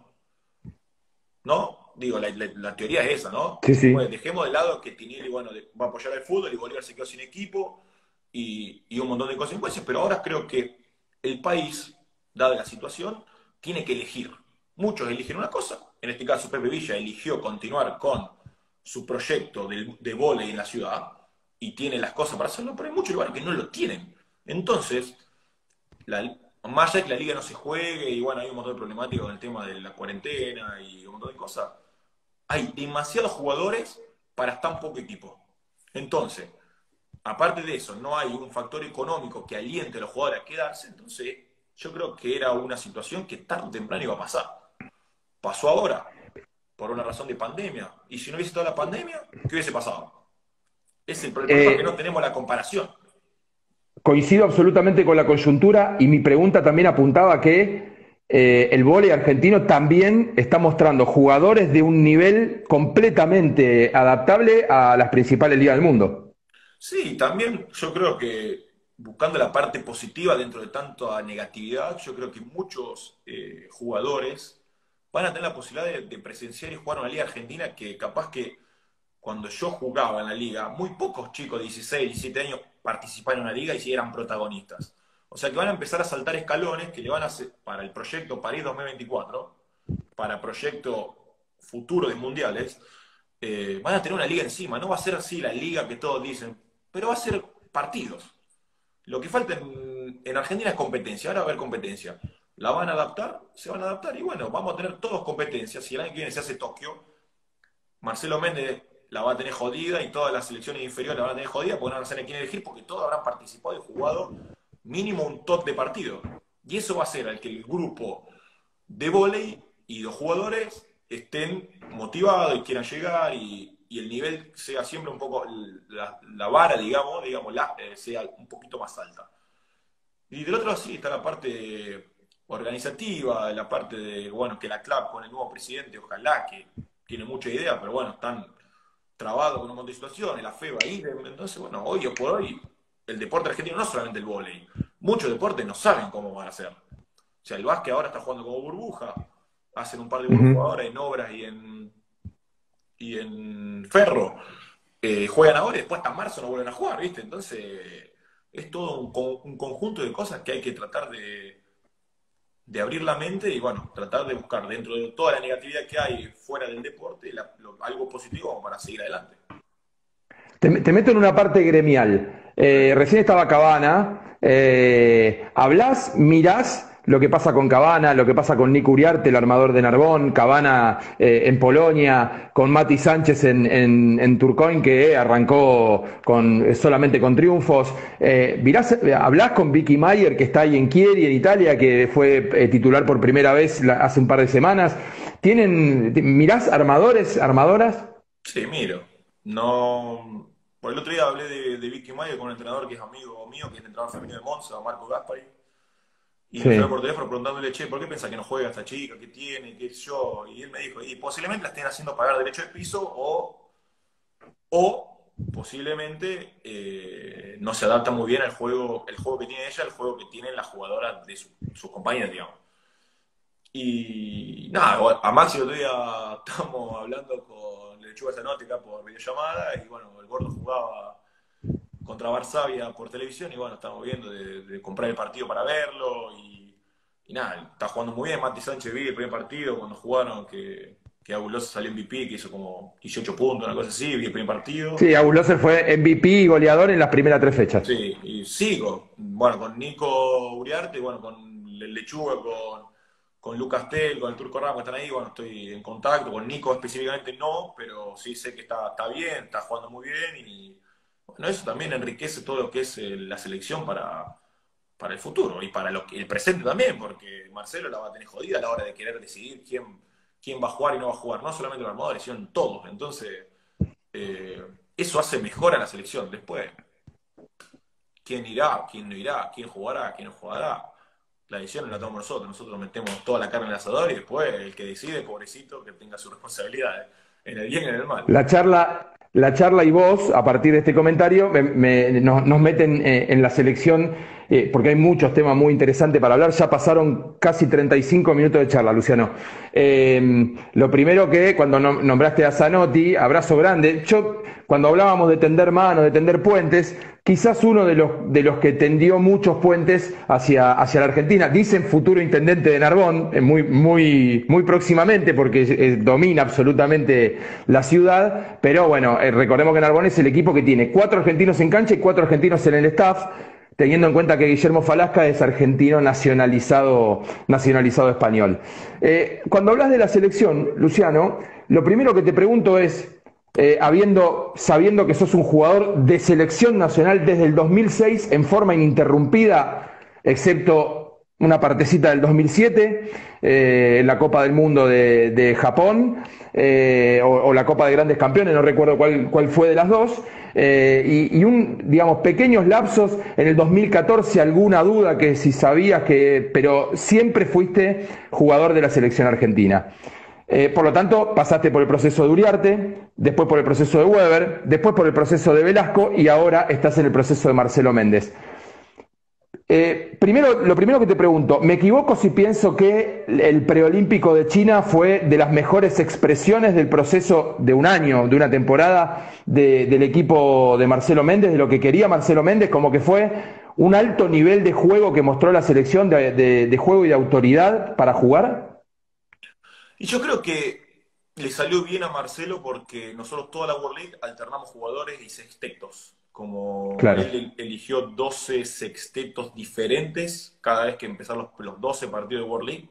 ¿No? Digo, la teoría es esa, ¿no? Sí, Pues sí. dejemos de lado que Tinelli, bueno, va a apoyar al fútbol y Bolívar se quedó sin equipo y un montón de consecuencias, pero ahora creo que el país, dada la situación, tiene que elegir. Muchos eligen una cosa, en este caso Pepe Villa eligió continuar con su proyecto de vóley en la ciudad y tiene las cosas para hacerlo, pero hay muchos lugares que no lo tienen. Entonces, más allá de que la liga no se juegue y bueno, hay un montón de problemáticas con el tema de la cuarentena y un montón de cosas, hay demasiados jugadores para tan poco equipo. Entonces, aparte de eso, no hay un factor económico que aliente a los jugadores a quedarse, entonces yo creo que era una situación que tarde o temprano iba a pasar. Pasó ahora, por una razón de pandemia. Y si no hubiese estado la pandemia, ¿qué hubiese pasado? El problema es que no Eh, tenemos la comparación. Coincido absolutamente con la coyuntura y mi pregunta también apuntaba que el vóley argentino también está mostrando jugadores de un nivel completamente adaptable a las principales ligas del mundo. Sí, también yo creo que buscando la parte positiva dentro de tanta negatividad, yo creo que muchos jugadores van a tener la posibilidad de presenciar y jugar una liga argentina que capaz que cuando yo jugaba en la liga, muy pocos chicos de 16, 17 años participaban en una liga y sí eran protagonistas. O sea que van a empezar a saltar escalones que le van a hacer para el proyecto París 2024, para proyecto futuro de mundiales, van a tener una liga encima. No va a ser así la liga que todos dicen, pero va a ser partidos. Lo que falta en Argentina es competencia. Ahora va a haber competencia. ¿La van a adaptar? Se van a adaptar y bueno, vamos a tener todos competencias. Si el año que viene se hace Tokio, Marcelo Méndez la va a tener jodida y todas las selecciones inferiores la van a tener jodida porque no van a saber quién elegir porque todos habrán participado y jugado mínimo un top de partido. Y eso va a ser al que el grupo de vóley y los jugadores estén motivados y quieran llegar y el nivel sea siempre un poco, la vara, digamos sea un poquito más alta. Y del otro lado sí está la parte organizativa, la parte de, bueno, que la CLAP con el nuevo presidente, ojalá que tiene mucha idea, pero bueno, están trabados con un montón de situaciones, la FEBA ahí, entonces, bueno, hoy o por hoy, el deporte argentino no solamente el vóley, muchos deportes no saben cómo van a hacer. O sea, el básquet ahora está jugando como burbuja, hacen un par de Uh burbujas -huh. ahora en Obras y en Ferro, juegan ahora y después hasta marzo no vuelven a jugar, ¿viste? Entonces, es todo un conjunto de cosas que hay que tratar de abrir la mente y, bueno, tratar de buscar dentro de toda la negatividad que hay fuera del deporte algo positivo para seguir adelante. Te meto en una parte gremial. Sí. Recién estaba Cabana. ¿Hablás, mirás lo que pasa con Cabana, lo que pasa con Nick Uriarte, el armador de Narbón, Cabana en Polonia, con Mati Sánchez en Turcoing, que arrancó solamente con triunfos? ¿Hablás con Vicky Mayer, que está ahí en Chieri, en Italia, que fue titular por primera vez hace un par de semanas? ¿Mirás armadores, armadoras? Sí, miro. No. Por el otro día hablé de Vicky Mayo con un entrenador que es amigo mío, que es el entrenador femenino de Monza, Marco Gaspari. Y lo llamé por Sí. teléfono preguntándole, che, ¿por qué piensa que no juega esta chica? ¿Qué tiene? ¿Qué es yo? Y él me dijo, y posiblemente la estén haciendo pagar derecho de piso o posiblemente no se adapta muy bien al juego, el juego que tiene ella, el juego que tienen las jugadoras de sus compañeras, digamos. Y nada, bueno, a Maxi el otro día estábamos hablando con Lechuga Zanótica por videollamada y bueno, el gordo jugaba contra Varsavia por televisión y bueno, estamos viendo de comprar el partido para verlo y nada, está jugando muy bien. Mati Sánchez vi el primer partido cuando jugaron que Abuloso salió MVP, que hizo como 18 puntos, una cosa así, vi el primer partido. Sí, Abuloser fue MVP y goleador en las primeras 3 fechas. Sí, y sigo, bueno, con Nico Uriarte, bueno, con Lechuga, con Lucas Tel, con el Turco Ramos, que están ahí, bueno, estoy en contacto, con Nico específicamente no, pero sí sé que está bien, está jugando muy bien y bueno, eso también enriquece todo lo que es la selección para el futuro y para el presente también, porque Marcelo la va a tener jodida a la hora de querer decidir quién va a jugar y no va a jugar, no solamente los armadores, sino en todos. Entonces, eh, eso hace mejor a la selección. Después, quién irá, quién no irá, quién jugará, quién no jugará. La decisión la tomamos nosotros metemos toda la carne en el asador y después el que decide, pobrecito, que tenga su responsabilidad, en el bien y en el mal. La charla y vos, a partir de este comentario, nos meten en la selección, porque hay muchos temas muy interesantes para hablar. Ya pasaron casi 35 minutos de charla, Luciano. Lo primero que, cuando nombraste a Zanotti, abrazo grande. Yo, cuando hablábamos de tender manos, de tender puentes, quizás uno de los que tendió muchos puentes hacia la Argentina, dicen futuro intendente de Narbón, muy, muy, muy próximamente, porque domina absolutamente la ciudad, pero bueno, recordemos que Narbón es el equipo que tiene 4 argentinos en cancha y 4 argentinos en el staff, teniendo en cuenta que Guillermo Falasca es argentino nacionalizado español. Cuando hablas de la selección, Luciano, lo primero que te pregunto es, sabiendo que sos un jugador de selección nacional desde el 2006 en forma ininterrumpida, excepto una partecita del 2007, en la Copa del Mundo de Japón, o la Copa de Grandes Campeones, no recuerdo cuál fue de las dos, digamos, pequeños lapsos en el 2014, alguna duda que si sabías pero siempre fuiste jugador de la selección argentina. Por lo tanto, pasaste por el proceso de Uriarte, después por el proceso de Weber, después por el proceso de Velasco y ahora estás en el proceso de Marcelo Méndez. Lo primero que te pregunto, ¿me equivoco si pienso que el preolímpico de China fue de las mejores expresiones del proceso de un año, de una temporada del equipo de Marcelo Méndez, de lo que quería Marcelo Méndez, como que fue un alto nivel de juego que mostró la selección de juego y de autoridad para jugar? Y yo creo que le salió bien a Marcelo porque nosotros toda la World League alternamos jugadores y sextetos. Como Claro. él eligió 12 sextetos diferentes cada vez que empezaron los 12 partidos de World League.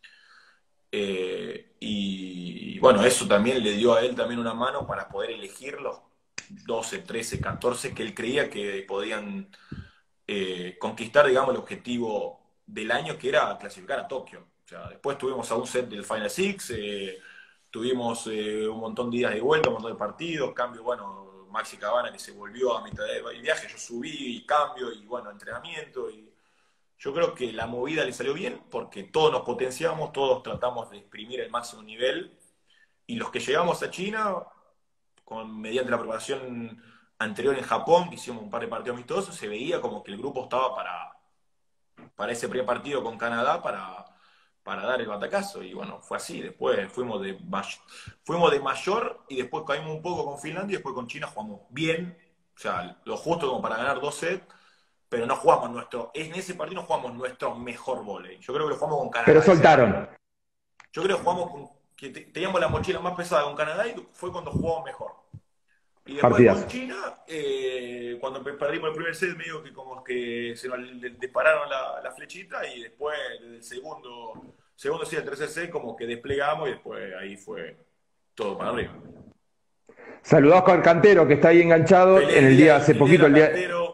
Y bueno, eso también le dio a él también una mano para poder elegir los 12, 13, 14 que él creía que podían conquistar, digamos, el objetivo del año que era clasificar a Tokio. O sea, después tuvimos a un set del Final Six, tuvimos un montón de días de vuelta, un montón de partidos, cambio, bueno, Maxi Cabana que se volvió a mitad del viaje, yo subí y cambio y bueno, entrenamiento y yo creo que la movida le salió bien porque todos nos potenciamos, todos tratamos de exprimir el máximo nivel y los que llegamos a China, mediante la preparación anterior en Japón, que hicimos un par de partidos amistosos, se veía como que el grupo estaba para ese primer partido con Canadá para dar el batacazo. Y bueno, fue así. Después fuimos de mayor y después caímos un poco con Finlandia y después con China jugamos bien. O sea, lo justo como para ganar 2 sets, pero no jugamos en ese partido no jugamos nuestro mejor vóley. Yo creo que lo jugamos con Pero Canadá. soltaron. Yo creo que jugamos que teníamos la mochila más pesada con Canadá y fue cuando jugamos mejor. Y después Partidas. con China, cuando perdimos el primer set, medio que como que se nos dispararon la flechita y después desde el segundo set al tercer set como que desplegamos y después ahí fue todo para arriba. Saludados con Cantero, que está ahí enganchado en el día hace poquito, el día.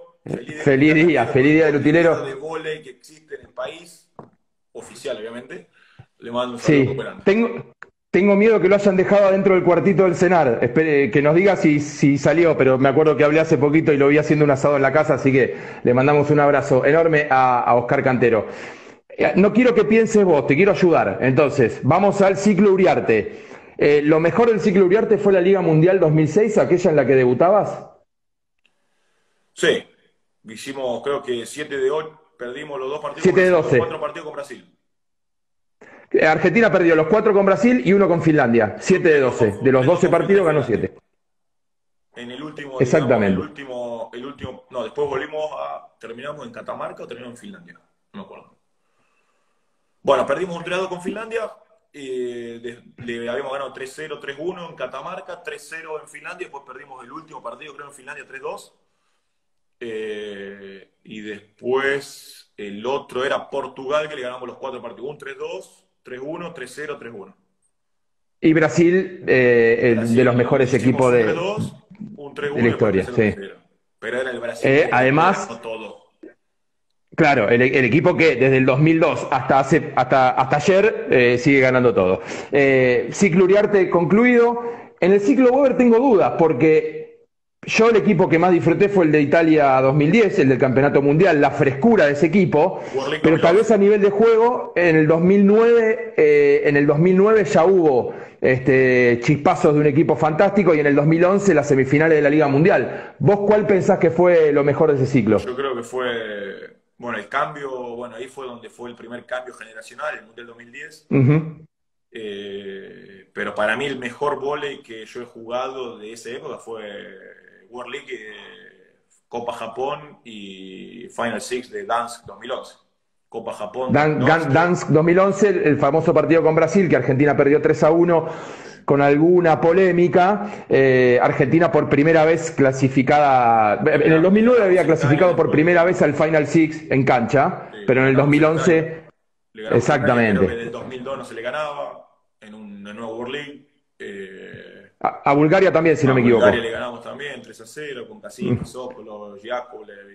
Feliz día del utilero. De vóley que existe en el país, oficial obviamente. Le mando un saludo Sí, cooperante. tengo miedo que lo hayan dejado adentro del cuartito del cenar. Espere, que nos diga si salió, pero me acuerdo que hablé hace poquito y lo vi haciendo un asado en la casa, así que le mandamos un abrazo enorme a Oscar Cantero. No quiero que pienses vos, te quiero ayudar. Entonces, vamos al ciclo Uriarte. ¿Lo mejor del ciclo Uriarte fue la Liga Mundial 2006, aquella en la que debutabas? Sí, hicimos creo que 7 de 8, perdimos los 2 partidos con 7 de Brasil, los 12. 4 partidos con Brasil. Argentina perdió los 4 con Brasil y 1 con Finlandia. 7 de 12. De los 12 partidos ganó 7. En el último, digamos, Exactamente. no, después terminamos en Catamarca o terminamos en Finlandia, no me acuerdo. Bueno, perdimos un 3-2 con Finlandia, le habíamos ganado 3-0, 3-1 en Catamarca, 3-0 en Finlandia, después perdimos el último partido, creo, en Finlandia 3-2. Y después el otro era Portugal, que le ganamos los 4 partidos, un 3-2, 3-1, 3-0, 3-1. Y Brasil, de los Brasil mejores hicimos equipos un 3-2, un de 3-1 la y después historia, 3-0, sí. 3-0. Pero era el Brasil que Además, ganó todo. claro, el equipo que desde el 2002 hasta ayer sigue ganando todo. Ciclo Uriarte concluido. En el ciclo Weber tengo dudas porque yo el equipo que más disfruté fue el de Italia 2010, el del Campeonato Mundial, la frescura de ese equipo, World League pero tal vez 2011. a nivel de juego en el 2009 ya hubo chispazos de un equipo fantástico y en el 2011 las semifinales de la Liga Mundial. ¿Vos cuál pensás que fue lo mejor de ese ciclo? Yo creo que fue, bueno, el cambio, bueno, ahí fue donde fue el primer cambio generacional, el Mundial 2010. Ujú. Pero para mí el mejor vóley que yo he jugado de esa época fue World League, Copa Japón y Final Six de Dansk 2011. Copa Japón 2011. Dansk 2011, el famoso partido con Brasil, que Argentina perdió 3-1 Sí, con alguna polémica. Argentina por primera vez clasificada, en el le 2009 ganamos había a Italia clasificado por después. primera vez al Final Six en cancha, Sí, pero le en el ganamos a Italia. 2011, Le ganamos a Italia, creo que exactamente. del 2002 no se le ganaba en una nueva World League. A Bulgaria también, si no A me Bulgaria le equivoco. ganamos también 3-0 con Cacique, Mm. Sokolo, Yakovlev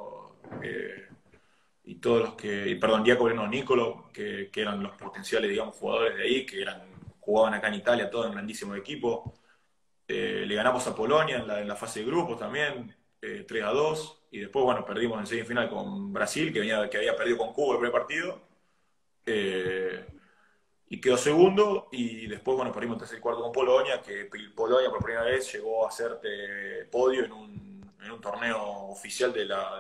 y todos los que, perdón, Yakovlev no, Nicolo, que eran los potenciales, digamos, jugadores de ahí, jugaban acá en Italia, todo en grandísimo equipo. Le ganamos a Polonia en la fase de grupos también, 3-2, y después, bueno, perdimos en semifinal con Brasil, que había perdido con Cuba el primer partido. Eh, y quedó segundo, y después, bueno, perdimos el tercer y cuarto con Polonia, que Polonia por primera vez llegó a hacer podio en un torneo oficial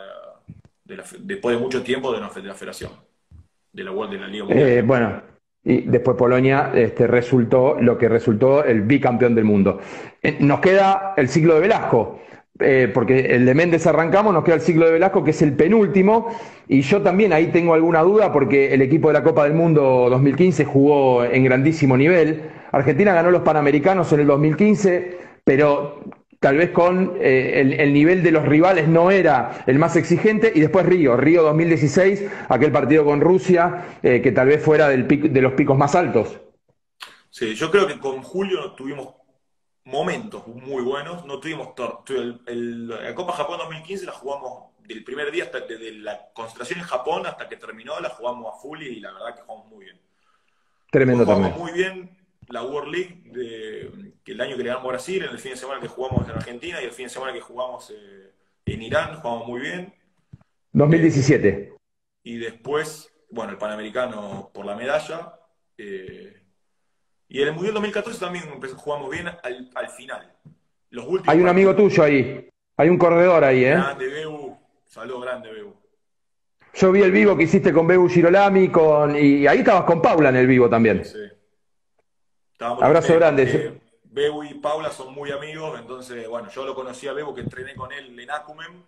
después de mucho tiempo de la federación, de la Liga Mundial. Bueno, y después Polonia resultó lo que resultó el bicampeón del mundo. Nos queda el ciclo de Velasco, porque el de Méndez arrancamos, nos queda el ciclo de Velasco, que es el penúltimo, y yo también ahí tengo alguna duda, porque el equipo de la Copa del Mundo 2015 jugó en grandísimo nivel. Argentina ganó los Panamericanos en el 2015, pero tal vez con el nivel de los rivales no era el más exigente, y después Río 2016, aquel partido con Rusia, que tal vez fuera de los picos más altos. Sí, yo creo que con Julio tuvimos momentos muy buenos. No tuvimos la Copa Japón 2015 la jugamos del primer día, desde la concentración en Japón hasta que terminó, la jugamos a full y la verdad que jugamos muy bien. Después Tremendo jugamos torneo. muy bien la World League, que el año que le ganamos a Brasil, en el fin de semana que jugamos en Argentina y el fin de semana que jugamos en Irán, jugamos muy bien. Eh, 2017. y después, bueno, el Panamericano por la medalla. Y en el Mundial 2014 también jugamos bien al final. Los últimos Hay un amigo partidos. tuyo ahí, hay un corredor ahí, ¿eh? Grande, Bebu. Saludo grande, Bebu. Yo vi el vivo que hiciste con Bebu Girolami, y ahí estabas con Paula en el vivo Sí, también. sí. Estábamos los Abrazo tres, grande. porque Bebu y Paula son muy amigos, entonces, bueno, yo lo conocí a Bebu, que entrené con él en Acumen,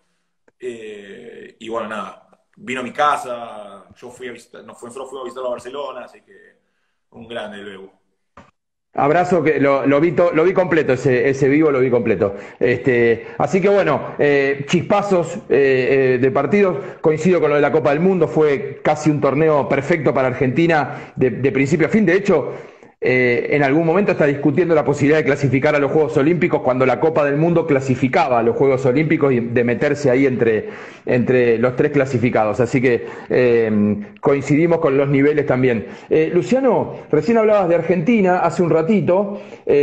y bueno, nada, vino a mi casa, yo fui a visitar, nosotros fuimos a visitarlo a Barcelona, así que un grande el Bebu. Abrazo, que lo vi completo, ese vivo lo vi completo. Así que bueno, chispazos de partidos. Coincido con lo de la Copa del Mundo, fue casi un torneo perfecto para Argentina de principio a fin. De hecho, en algún momento está discutiendo la posibilidad de clasificar a los Juegos Olímpicos, cuando la Copa del Mundo clasificaba a los Juegos Olímpicos, y de meterse ahí entre los tres clasificados. Así que coincidimos con los niveles también. Luciano, recién hablabas de Argentina hace un ratito,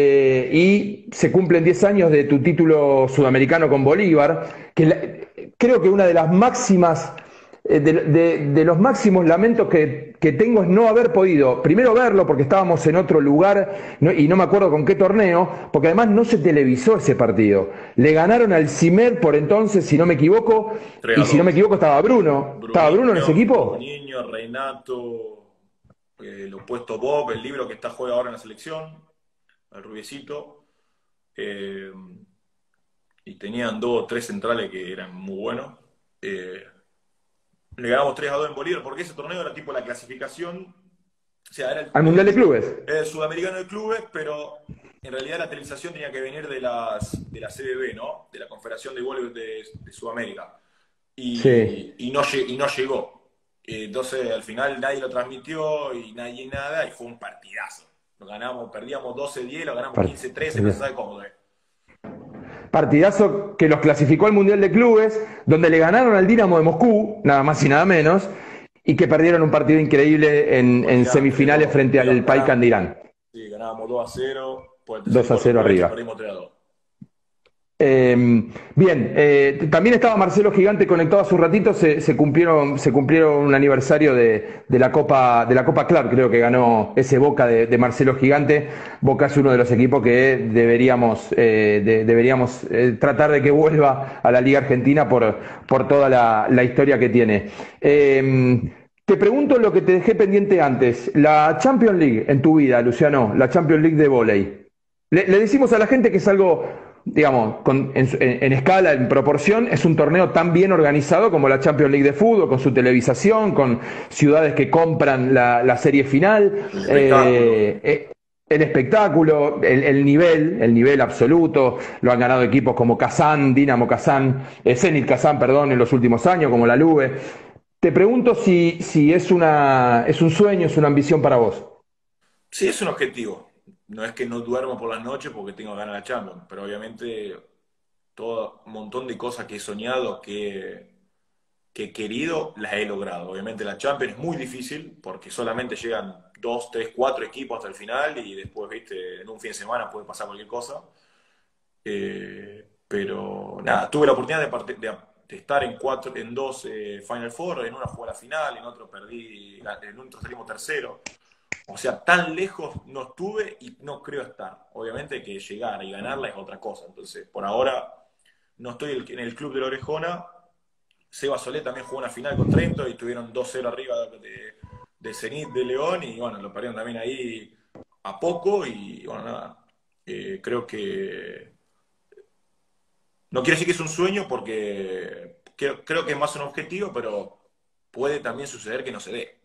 y se cumplen 10 años de tu título sudamericano con Bolívar, creo que una de las máximas de los máximos lamentos que tengo es no haber podido, primero verlo porque estábamos en otro lugar, y no me acuerdo con qué torneo, porque además no se televisó ese partido. Le ganaron al Cimer por entonces, si no me equivoco, 3 y a si no me 2. equivoco estaba Bruno. ¿Estaba Bruno en ese equipo? Bruninho, Reinato, el opuesto Bob, el libro que juega ahora en la selección, el rubiecito. Eh, tenían dos o tres centrales que eran muy buenos. Eh, Le ganamos 3-2 en Bolívar, porque ese torneo era tipo la clasificación, o sea, era Al Mundial de Clubes. el sudamericano de clubes, pero en realidad la televisación tenía que venir de la CBB, ¿no? De la Confederación de Voleibol de Sudamérica. Sí. Y no llegó. Entonces, al final nadie lo transmitió y nadie nada, y fue un partidazo. Lo ganamos, perdíamos 12-10, lo ganamos 15-13, no se sabe cómo es. Partidazo que los clasificó al Mundial de Clubes, donde le ganaron al Dinamo de Moscú, nada más y nada menos, y que perdieron un partido increíble en Olvidate, semifinales frente al Paikan de Irán. Sí, ganábamos 2-0, por el tercer 2-0 corte arriba. perdimos 3-2. Bien, también estaba Marcelo Gigante conectado hace un ratito, se cumplieron un aniversario de la Copa Club, creo que ganó ese Boca de Marcelo Gigante. Boca es uno de los equipos que deberíamos tratar de que vuelva a la Liga Argentina por toda la historia que tiene. Te pregunto lo que te dejé pendiente antes, la Champions League en tu vida, Luciano, la Champions League de vóley. Le decimos a la gente que es algo, digamos, en escala, en proporción, es un torneo tan bien organizado como la Champions League de fútbol, con su televisación, con ciudades que compran la serie final, el espectáculo, el nivel absoluto. Lo han ganado equipos como Kazán, Dinamo Kazán, Zenit Kazán, perdón, en los últimos años, como la Luve. Te pregunto si es es un sueño, es una ambición para vos. Sí, es un objetivo. No es que no duermo por las noches porque tengo ganas de la Champions, pero obviamente todo un montón de cosas que he soñado, que he querido, las he logrado. Obviamente la Champions es muy difícil porque solamente llegan 2, 3, 4 equipos hasta el final y después, viste, en un fin de semana puede pasar cualquier cosa. Pero nada, tuve la oportunidad de estar en dos Final Four, en una jugué la final, en otro perdí, en otro salimos tercero. O sea, tan lejos no estuve y no creo estar. Obviamente que llegar y ganarla es otra cosa. Entonces, por ahora no estoy en el club de la Orejona. Seba Solé también jugó una final con Trento y tuvieron 2-0 arriba de Zenit de León y bueno, lo perdieron también ahí a poco y bueno, nada. Creo que no quiero decir que es un sueño porque creo que es más un objetivo, pero puede también suceder que no se dé.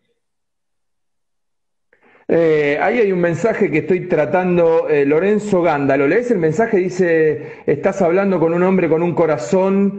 Ahí hay un mensaje que estoy tratando, Lorenzo Ganda. ¿Lo lees? El mensaje dice, estás hablando con un hombre con un corazón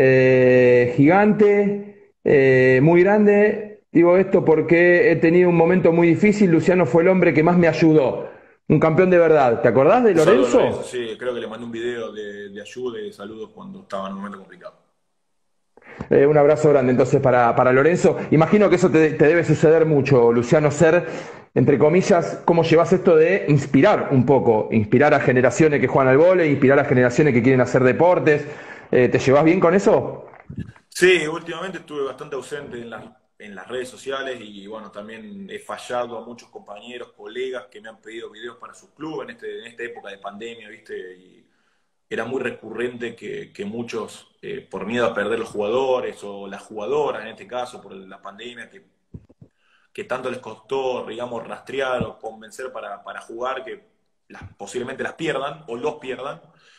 gigante, muy grande. Digo esto porque he tenido un momento muy difícil. Luciano fue el hombre que más me ayudó. Un campeón de verdad. ¿Te acordás de Un saludo a Lorenzo, Lorenzo? sí, creo que le mandé un video de ayuda y de saludos cuando estaba en un momento complicado. Un abrazo grande entonces para Lorenzo. Imagino que eso te debe suceder mucho, Luciano, ser, entre comillas, cómo llevas esto de inspirar un poco, inspirar a generaciones que juegan al vóley, inspirar a generaciones que quieren hacer deportes. ¿Te llevas bien con eso? Sí, últimamente estuve bastante ausente en las redes sociales y bueno, también he fallado a muchos compañeros, colegas que me han pedido videos para su club en esta época de pandemia, ¿viste? Y era muy recurrente que muchos, por miedo a perder los jugadores o las jugadoras en este caso, por la pandemia, que tanto les costó, digamos, rastrear o convencer para jugar, que posiblemente las pierdan o los pierdan.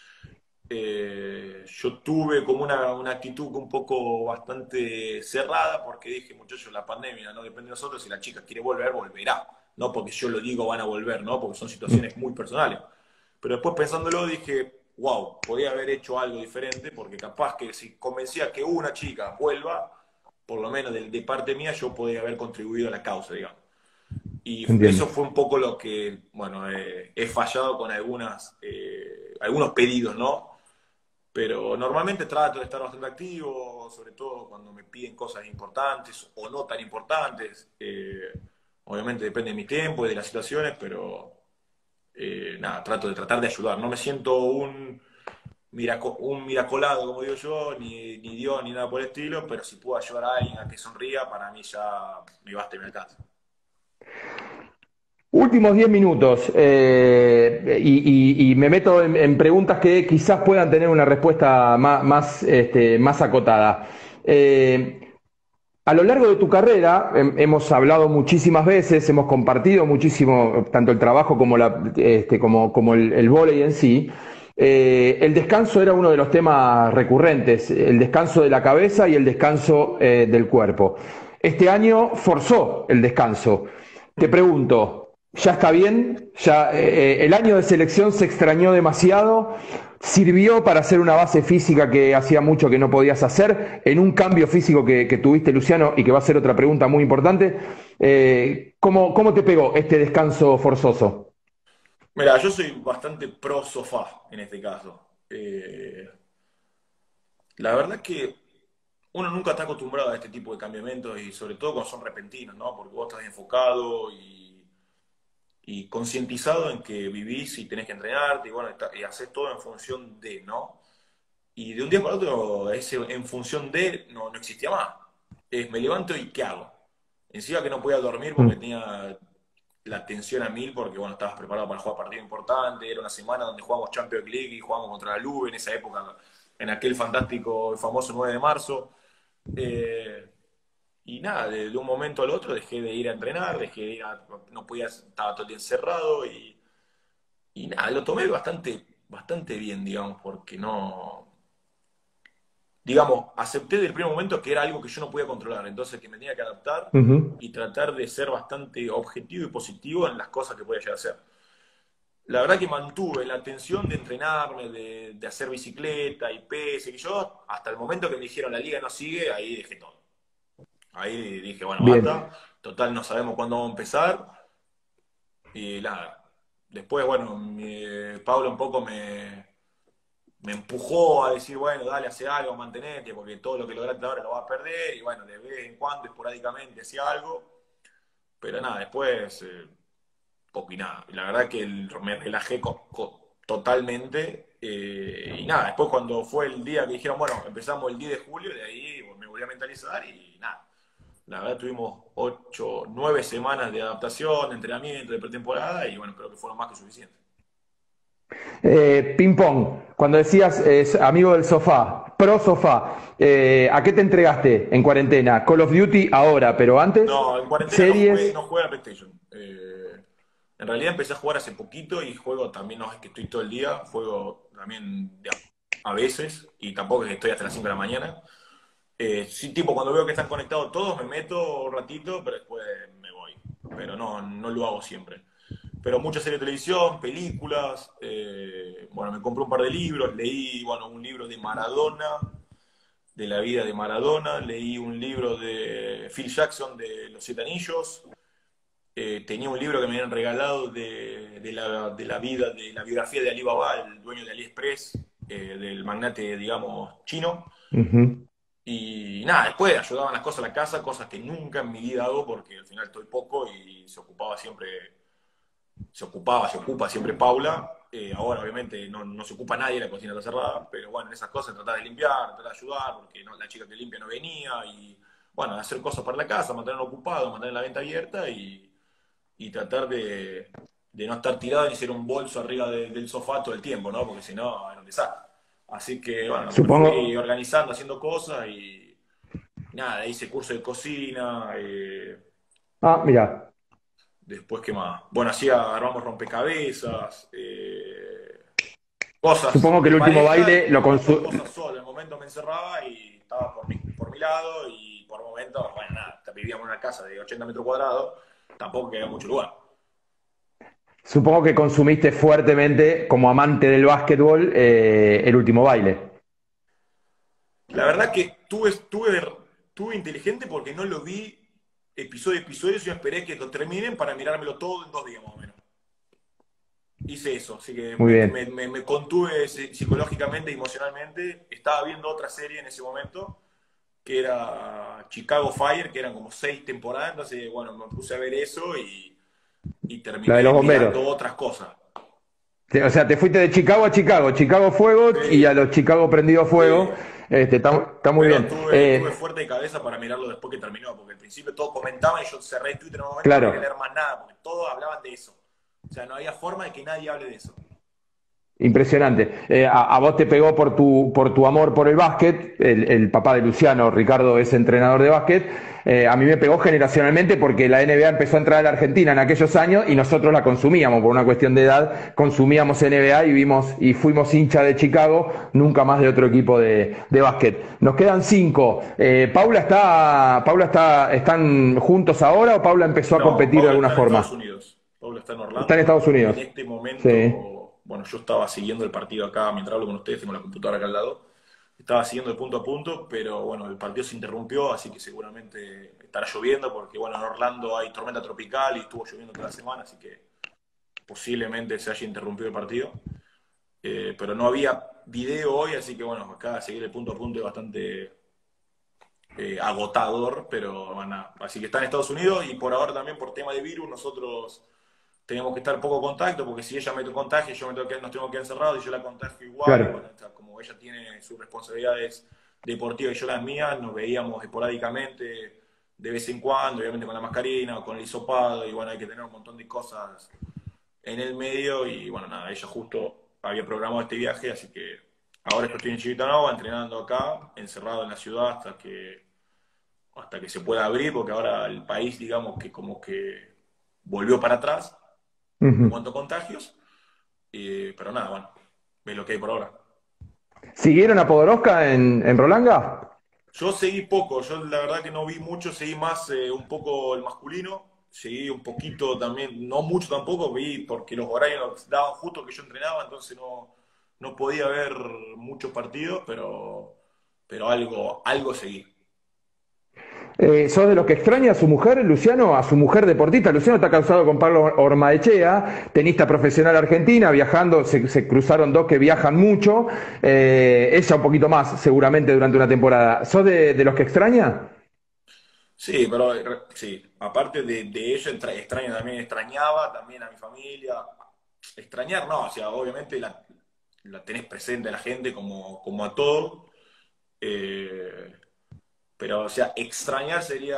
Yo tuve como una actitud un poco bastante cerrada porque dije, muchachos, la pandemia no depende de nosotros, si la chica quiere volver, volverá. No porque yo lo digo van a volver, ¿no? Porque son situaciones muy personales. Pero después pensándolo dije, wow, podía haber hecho algo diferente porque capaz que si convencía que una chica vuelva, por lo menos de parte mía, yo podía haber contribuido a la causa, digamos. Y Entiendo. eso fue un poco lo que, bueno, he fallado con algunos pedidos, ¿no? Pero normalmente trato de estar bastante activo, sobre todo cuando me piden cosas importantes o no tan importantes. Obviamente depende de mi tiempo y de las situaciones, pero nada, trato de tratar de ayudar. No me siento un miracolado, como digo yo, ni Dios, ni nada por el estilo, pero si puedo ayudar a alguien a que sonría, para mí ya me basta y me alcanza. Últimos 10 minutos y me meto en preguntas que quizás puedan tener una respuesta más acotada. A lo largo de tu carrera hemos hablado muchísimas veces, hemos compartido muchísimo tanto el trabajo como como el vóley en sí. el descanso era uno de los temas recurrentes, el descanso de la cabeza y el descanso del cuerpo. Este año forzó el descanso. Te pregunto, ¿ya está bien? ¿Ya, el año de selección se extrañó demasiado? ¿Sirvió para hacer una base física que hacía mucho que no podías hacer? En un cambio físico que tuviste, Luciano, y que va a ser otra pregunta muy importante, ¿cómo te pegó este descanso forzoso? Mira, yo soy bastante pro sofá en este caso. La verdad que uno nunca está acostumbrado a este tipo de cambiamientos y sobre todo cuando son repentinos, ¿no? Porque vos estás enfocado y concientizado en que vivís y tenés que entrenarte y bueno, y haces todo en función de, ¿no? Y de un día para otro, ese en función de no existía más. Me levanto y ¿qué hago? Encima que no podía dormir porque Mm. tenía la tensión a mil, porque bueno, estabas preparado para jugar partido importante, era una semana donde jugamos Champions League y jugamos contra la Juve en esa época, en aquel fantástico y famoso 9 de marzo. Eh, y nada, de un momento al otro dejé de ir a entrenar, dejé de ir no podía, estaba todo el día encerrado y nada, lo tomé bastante bien, digamos, porque no, digamos, acepté del primer momento que era algo que yo no podía controlar, entonces que me tenía que adaptar Ujú. y tratar de ser bastante objetivo y positivo en las cosas que podía llegar a hacer. La verdad que mantuve la atención de entrenarme, de hacer bicicleta y pese, que yo, hasta el momento que me dijeron la liga no sigue, ahí dejé todo. Ahí dije, bueno, Bien. basta, total no sabemos cuándo vamos a empezar, y nada. Después, bueno, Pablo un poco me empujó a decir, bueno, dale, hace algo, mantenete, porque todo lo que lograste ahora lo vas a perder, y bueno, de vez en cuando, esporádicamente, hacía algo, pero nada, después, poco y nada. La verdad que me relajé totalmente, y nada, después cuando fue el día que dijeron, bueno, empezamos el 10 de julio, de ahí me volví a mentalizar y nada. La verdad tuvimos 8, 9 semanas de adaptación, de entrenamiento, de pretemporada, y bueno, creo que fueron más que suficientes. Ping pong, cuando decías amigo del sofá, pro sofá, ¿a qué te entregaste en cuarentena? Call of Duty ahora, pero antes, No, en cuarentena series. no jugué a la PlayStation. En realidad empecé a jugar hace poquito y juego también, no es que estoy todo el día, juego también a veces y tampoco es que estoy hasta las 5 de la mañana. Sí, tipo, cuando veo que están conectados todos, me meto un ratito, pero después me voy. Pero no lo hago siempre. Pero muchas series de televisión, películas, bueno, me compré un par de libros, leí, bueno, un libro de Maradona, de la vida de Maradona, leí un libro de Phil Jackson de Los Siete Anillos, tenía un libro que me habían regalado de la vida, de la biografía de Alibaba, el dueño de AliExpress, del magnate, digamos, chino. Ujú. Y nada, después ayudaban las cosas a la casa, cosas que nunca en mi vida hago porque al final estoy poco y se ocupa siempre Paula. Ahora obviamente no se ocupa nadie, la cocina está cerrada, pero bueno, en esas cosas tratar de limpiar, tratar de ayudar, porque la chica que limpia no venía, y bueno, hacer cosas para la casa, mantenerlo ocupado, mantener la venta abierta y tratar de no estar tirado ni ser un bolso arriba del sofá todo el tiempo, ¿no? Porque si no, era un desastre. Así que bueno, me fui Supongo. organizando, haciendo cosas y nada, hice curso de cocina. Ah, mira, Después, ¿qué más? Bueno, armamos rompecabezas, cosas supongo que en el último pareja baile y lo un montón de consu- cosas solo. En el momento me encerraba y estaba por mi lado y por momentos, bueno, nada, vivíamos en una casa de 80 metros cuadrados, tampoco que había mucho lugar. Supongo que consumiste fuertemente, como amante del básquetbol, el último baile. La verdad que tuve inteligente porque no lo vi episodio a episodio, yo esperé que lo terminen para mirármelo todo en 2 días más o menos. Hice eso, así que Muy bien. me contuve psicológicamente y emocionalmente. Estaba viendo otra serie en ese momento, que era Chicago Fire, que eran como 6 temporadas, entonces, bueno, me puse a ver eso y La de los terminé bomberos. mirando otras cosas. O sea, te fuiste de Chicago a Chicago, Chicago Fuego y a Sí, los Chicago Prendido Fuego. sí. Está muy Pero bien. tuve fuerte de cabeza para mirarlo después que terminó, porque al principio todos comentaban y yo cerré Twitter en un momento, no quería Claro. leer más nada, porque todos hablaban de eso. O sea, no había forma de que nadie hable de eso. Impresionante. A vos te pegó por tu amor por el básquet. El papá de Luciano, Ricardo, es entrenador de básquet. A mí me pegó generacionalmente porque la NBA empezó a entrar a la Argentina en aquellos años y nosotros la consumíamos por una cuestión de edad. Consumíamos NBA y vimos y fuimos hincha de Chicago, nunca más de otro equipo de básquet. Nos quedan 5. ¿Están juntos ahora o Paula empezó a No, competir de Paula alguna está en Estados forma? Unidos. Paula está en Está en Orlando. Estados Unidos. En este Sí. momento, bueno, yo estaba siguiendo el partido acá mientras hablo con ustedes, tengo la computadora acá al lado. Estaba siguiendo el punto a punto, pero bueno, el partido se interrumpió, así que seguramente estará lloviendo, porque bueno, en Orlando hay tormenta tropical y estuvo lloviendo toda la semana, así que posiblemente se haya interrumpido el partido. Pero no había video hoy, así que bueno, acá seguir el punto a punto es bastante agotador, pero bueno, así que está en Estados Unidos y por ahora también por tema de virus nosotros tenemos que estar poco contacto, porque si ella me contagia, yo nos tengo que quedar encerrados y yo la contagio igual, y bueno, Claro. como ella tiene sus responsabilidades deportivas y yo las mías, nos veíamos esporádicamente, de vez en cuando, obviamente con la mascarina o con el hisopado, y bueno, hay que tener un montón de cosas en el medio, y bueno, nada, ella justo había programado este viaje, así que ahora yo estoy en Chivitanova, entrenando acá, encerrado en la ciudad hasta que se pueda abrir, porque ahora el país, digamos que como que volvió para atrás en Ujú. cuanto a contagios, pero nada, bueno, es lo que hay por ahora. ¿Siguieron a Podoroska en Rolanga? Yo seguí poco, yo la verdad que no vi mucho, seguí más un poco el masculino, seguí un poquito también, no mucho tampoco, vi porque los horarios daban justo que yo entrenaba, entonces no podía ver muchos partidos, pero algo seguí. ¿Sos de los que extraña a su mujer, Luciano, a su mujer deportista? Luciano está casado con Pablo Ormaechea, tenista profesional argentina, viajando, se cruzaron dos que viajan mucho, ella un poquito más, seguramente, durante una temporada. ¿Sos de los que extraña? Sí, pero sí, aparte de ella, extraña también, extrañaba también a mi familia. Extrañar, no, o sea, obviamente la tenés presente a la gente como a todo, eh, pero, o sea, extrañar sería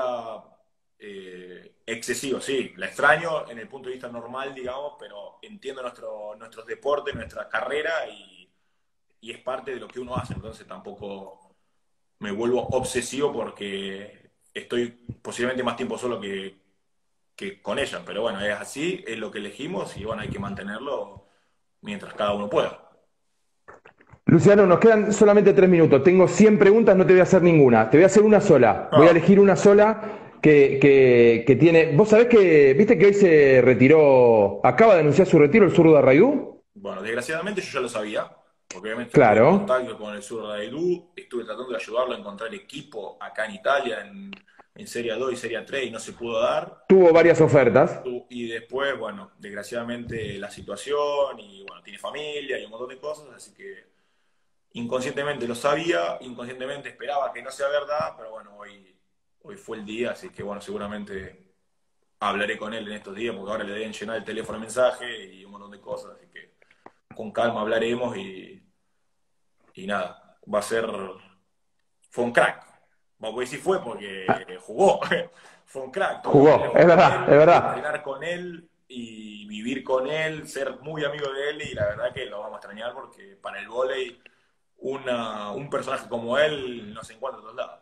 excesivo, sí, la extraño en el punto de vista normal, digamos, pero entiendo nuestros deportes, nuestra carrera y es parte de lo que uno hace, entonces tampoco me vuelvo obsesivo porque estoy posiblemente más tiempo solo que con ella, pero bueno, es así, es lo que elegimos y bueno, hay que mantenerlo mientras cada uno pueda. Luciano, nos quedan solamente 3 minutos. Tengo 100 preguntas, no te voy a hacer ninguna. Te voy a hacer una sola. Voy a Ah, elegir una sola que tiene... ¿Vos sabés que, viste que hoy se retiró, acaba de anunciar su retiro el zurdo de Arraidú? bueno, desgraciadamente yo ya lo sabía, porque obviamente estuve en Claro. contacto con el sur de Aidú, estuve tratando de ayudarlo a encontrar equipo acá en Italia, en Serie 2 y Serie 3 y no se pudo dar. Tuvo varias ofertas. Y después, bueno, desgraciadamente la situación y bueno, tiene familia y un montón de cosas, así que inconscientemente lo sabía, inconscientemente esperaba que no sea verdad, pero bueno, hoy fue el día, así que bueno, seguramente hablaré con él en estos días, porque ahora le deben llenar el teléfono de mensaje y un montón de cosas, así que con calma hablaremos y nada, fue un crack. Vamos a decir fue porque jugó, fue un crack. Tuve la oportunidad Jugó, de jugar con es él, de verdad. entrenar con él y vivir con él, ser muy amigo de él y la verdad que lo vamos a extrañar porque para el vóley un personaje como él no se encuentra en todos lados.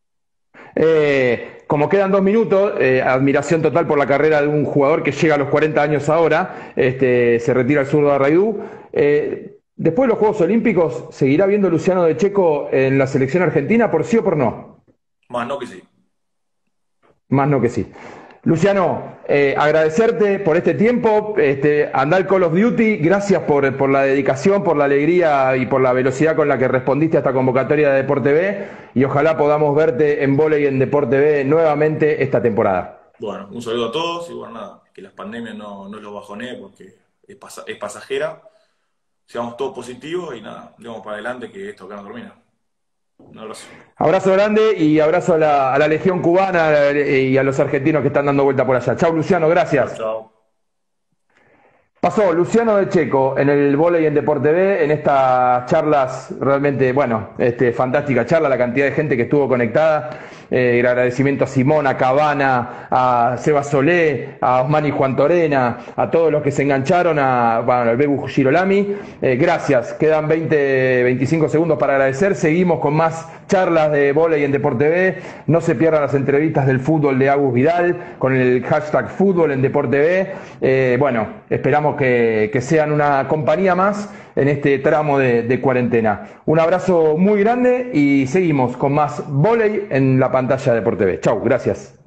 Como quedan 2 minutos, admiración total por la carrera de un jugador que llega a los 40 años ahora, se retira el zurdo de Arraidú. Después de los Juegos Olímpicos, ¿seguirá viendo Luciano de Checo en la selección argentina, por sí o por no? Más no que sí. Más no que sí. Luciano, agradecerte por este tiempo, andar Call of Duty, gracias por la dedicación, por la alegría y por la velocidad con la que respondiste a esta convocatoria de Deporte B y ojalá podamos verte en vóley en Deporte B nuevamente esta temporada. Bueno, un saludo a todos y bueno, nada, que las pandemias no los bajonee porque es pasajera. Seamos todos positivos y nada, vamos para adelante que esto acá no termina. Un abrazo. Abrazo grande y abrazo a la Legión Cubana y a los argentinos que están dando vuelta por allá. Chau Luciano, Chao, gracias. chao. Pasó Luciano de Checo en el vóley en Deporte B, en estas charlas realmente, bueno, fantástica charla, la cantidad de gente que estuvo conectada. El agradecimiento a Simón, a Cabana, a Seba Solé, a Osmani Juan Torena, a todos los que se engancharon, al Bebu Girolami. Gracias, quedan 25 segundos para agradecer. Seguimos con más charlas de vóley en Deporte TV. No se pierdan las entrevistas del fútbol de Agus Vidal con el hashtag fútbol en Deporte TV. Bueno, esperamos que sean una compañía más en este tramo de cuarentena. Un abrazo muy grande y seguimos con más vóley en la pantalla de Deporte TV. Chau, gracias.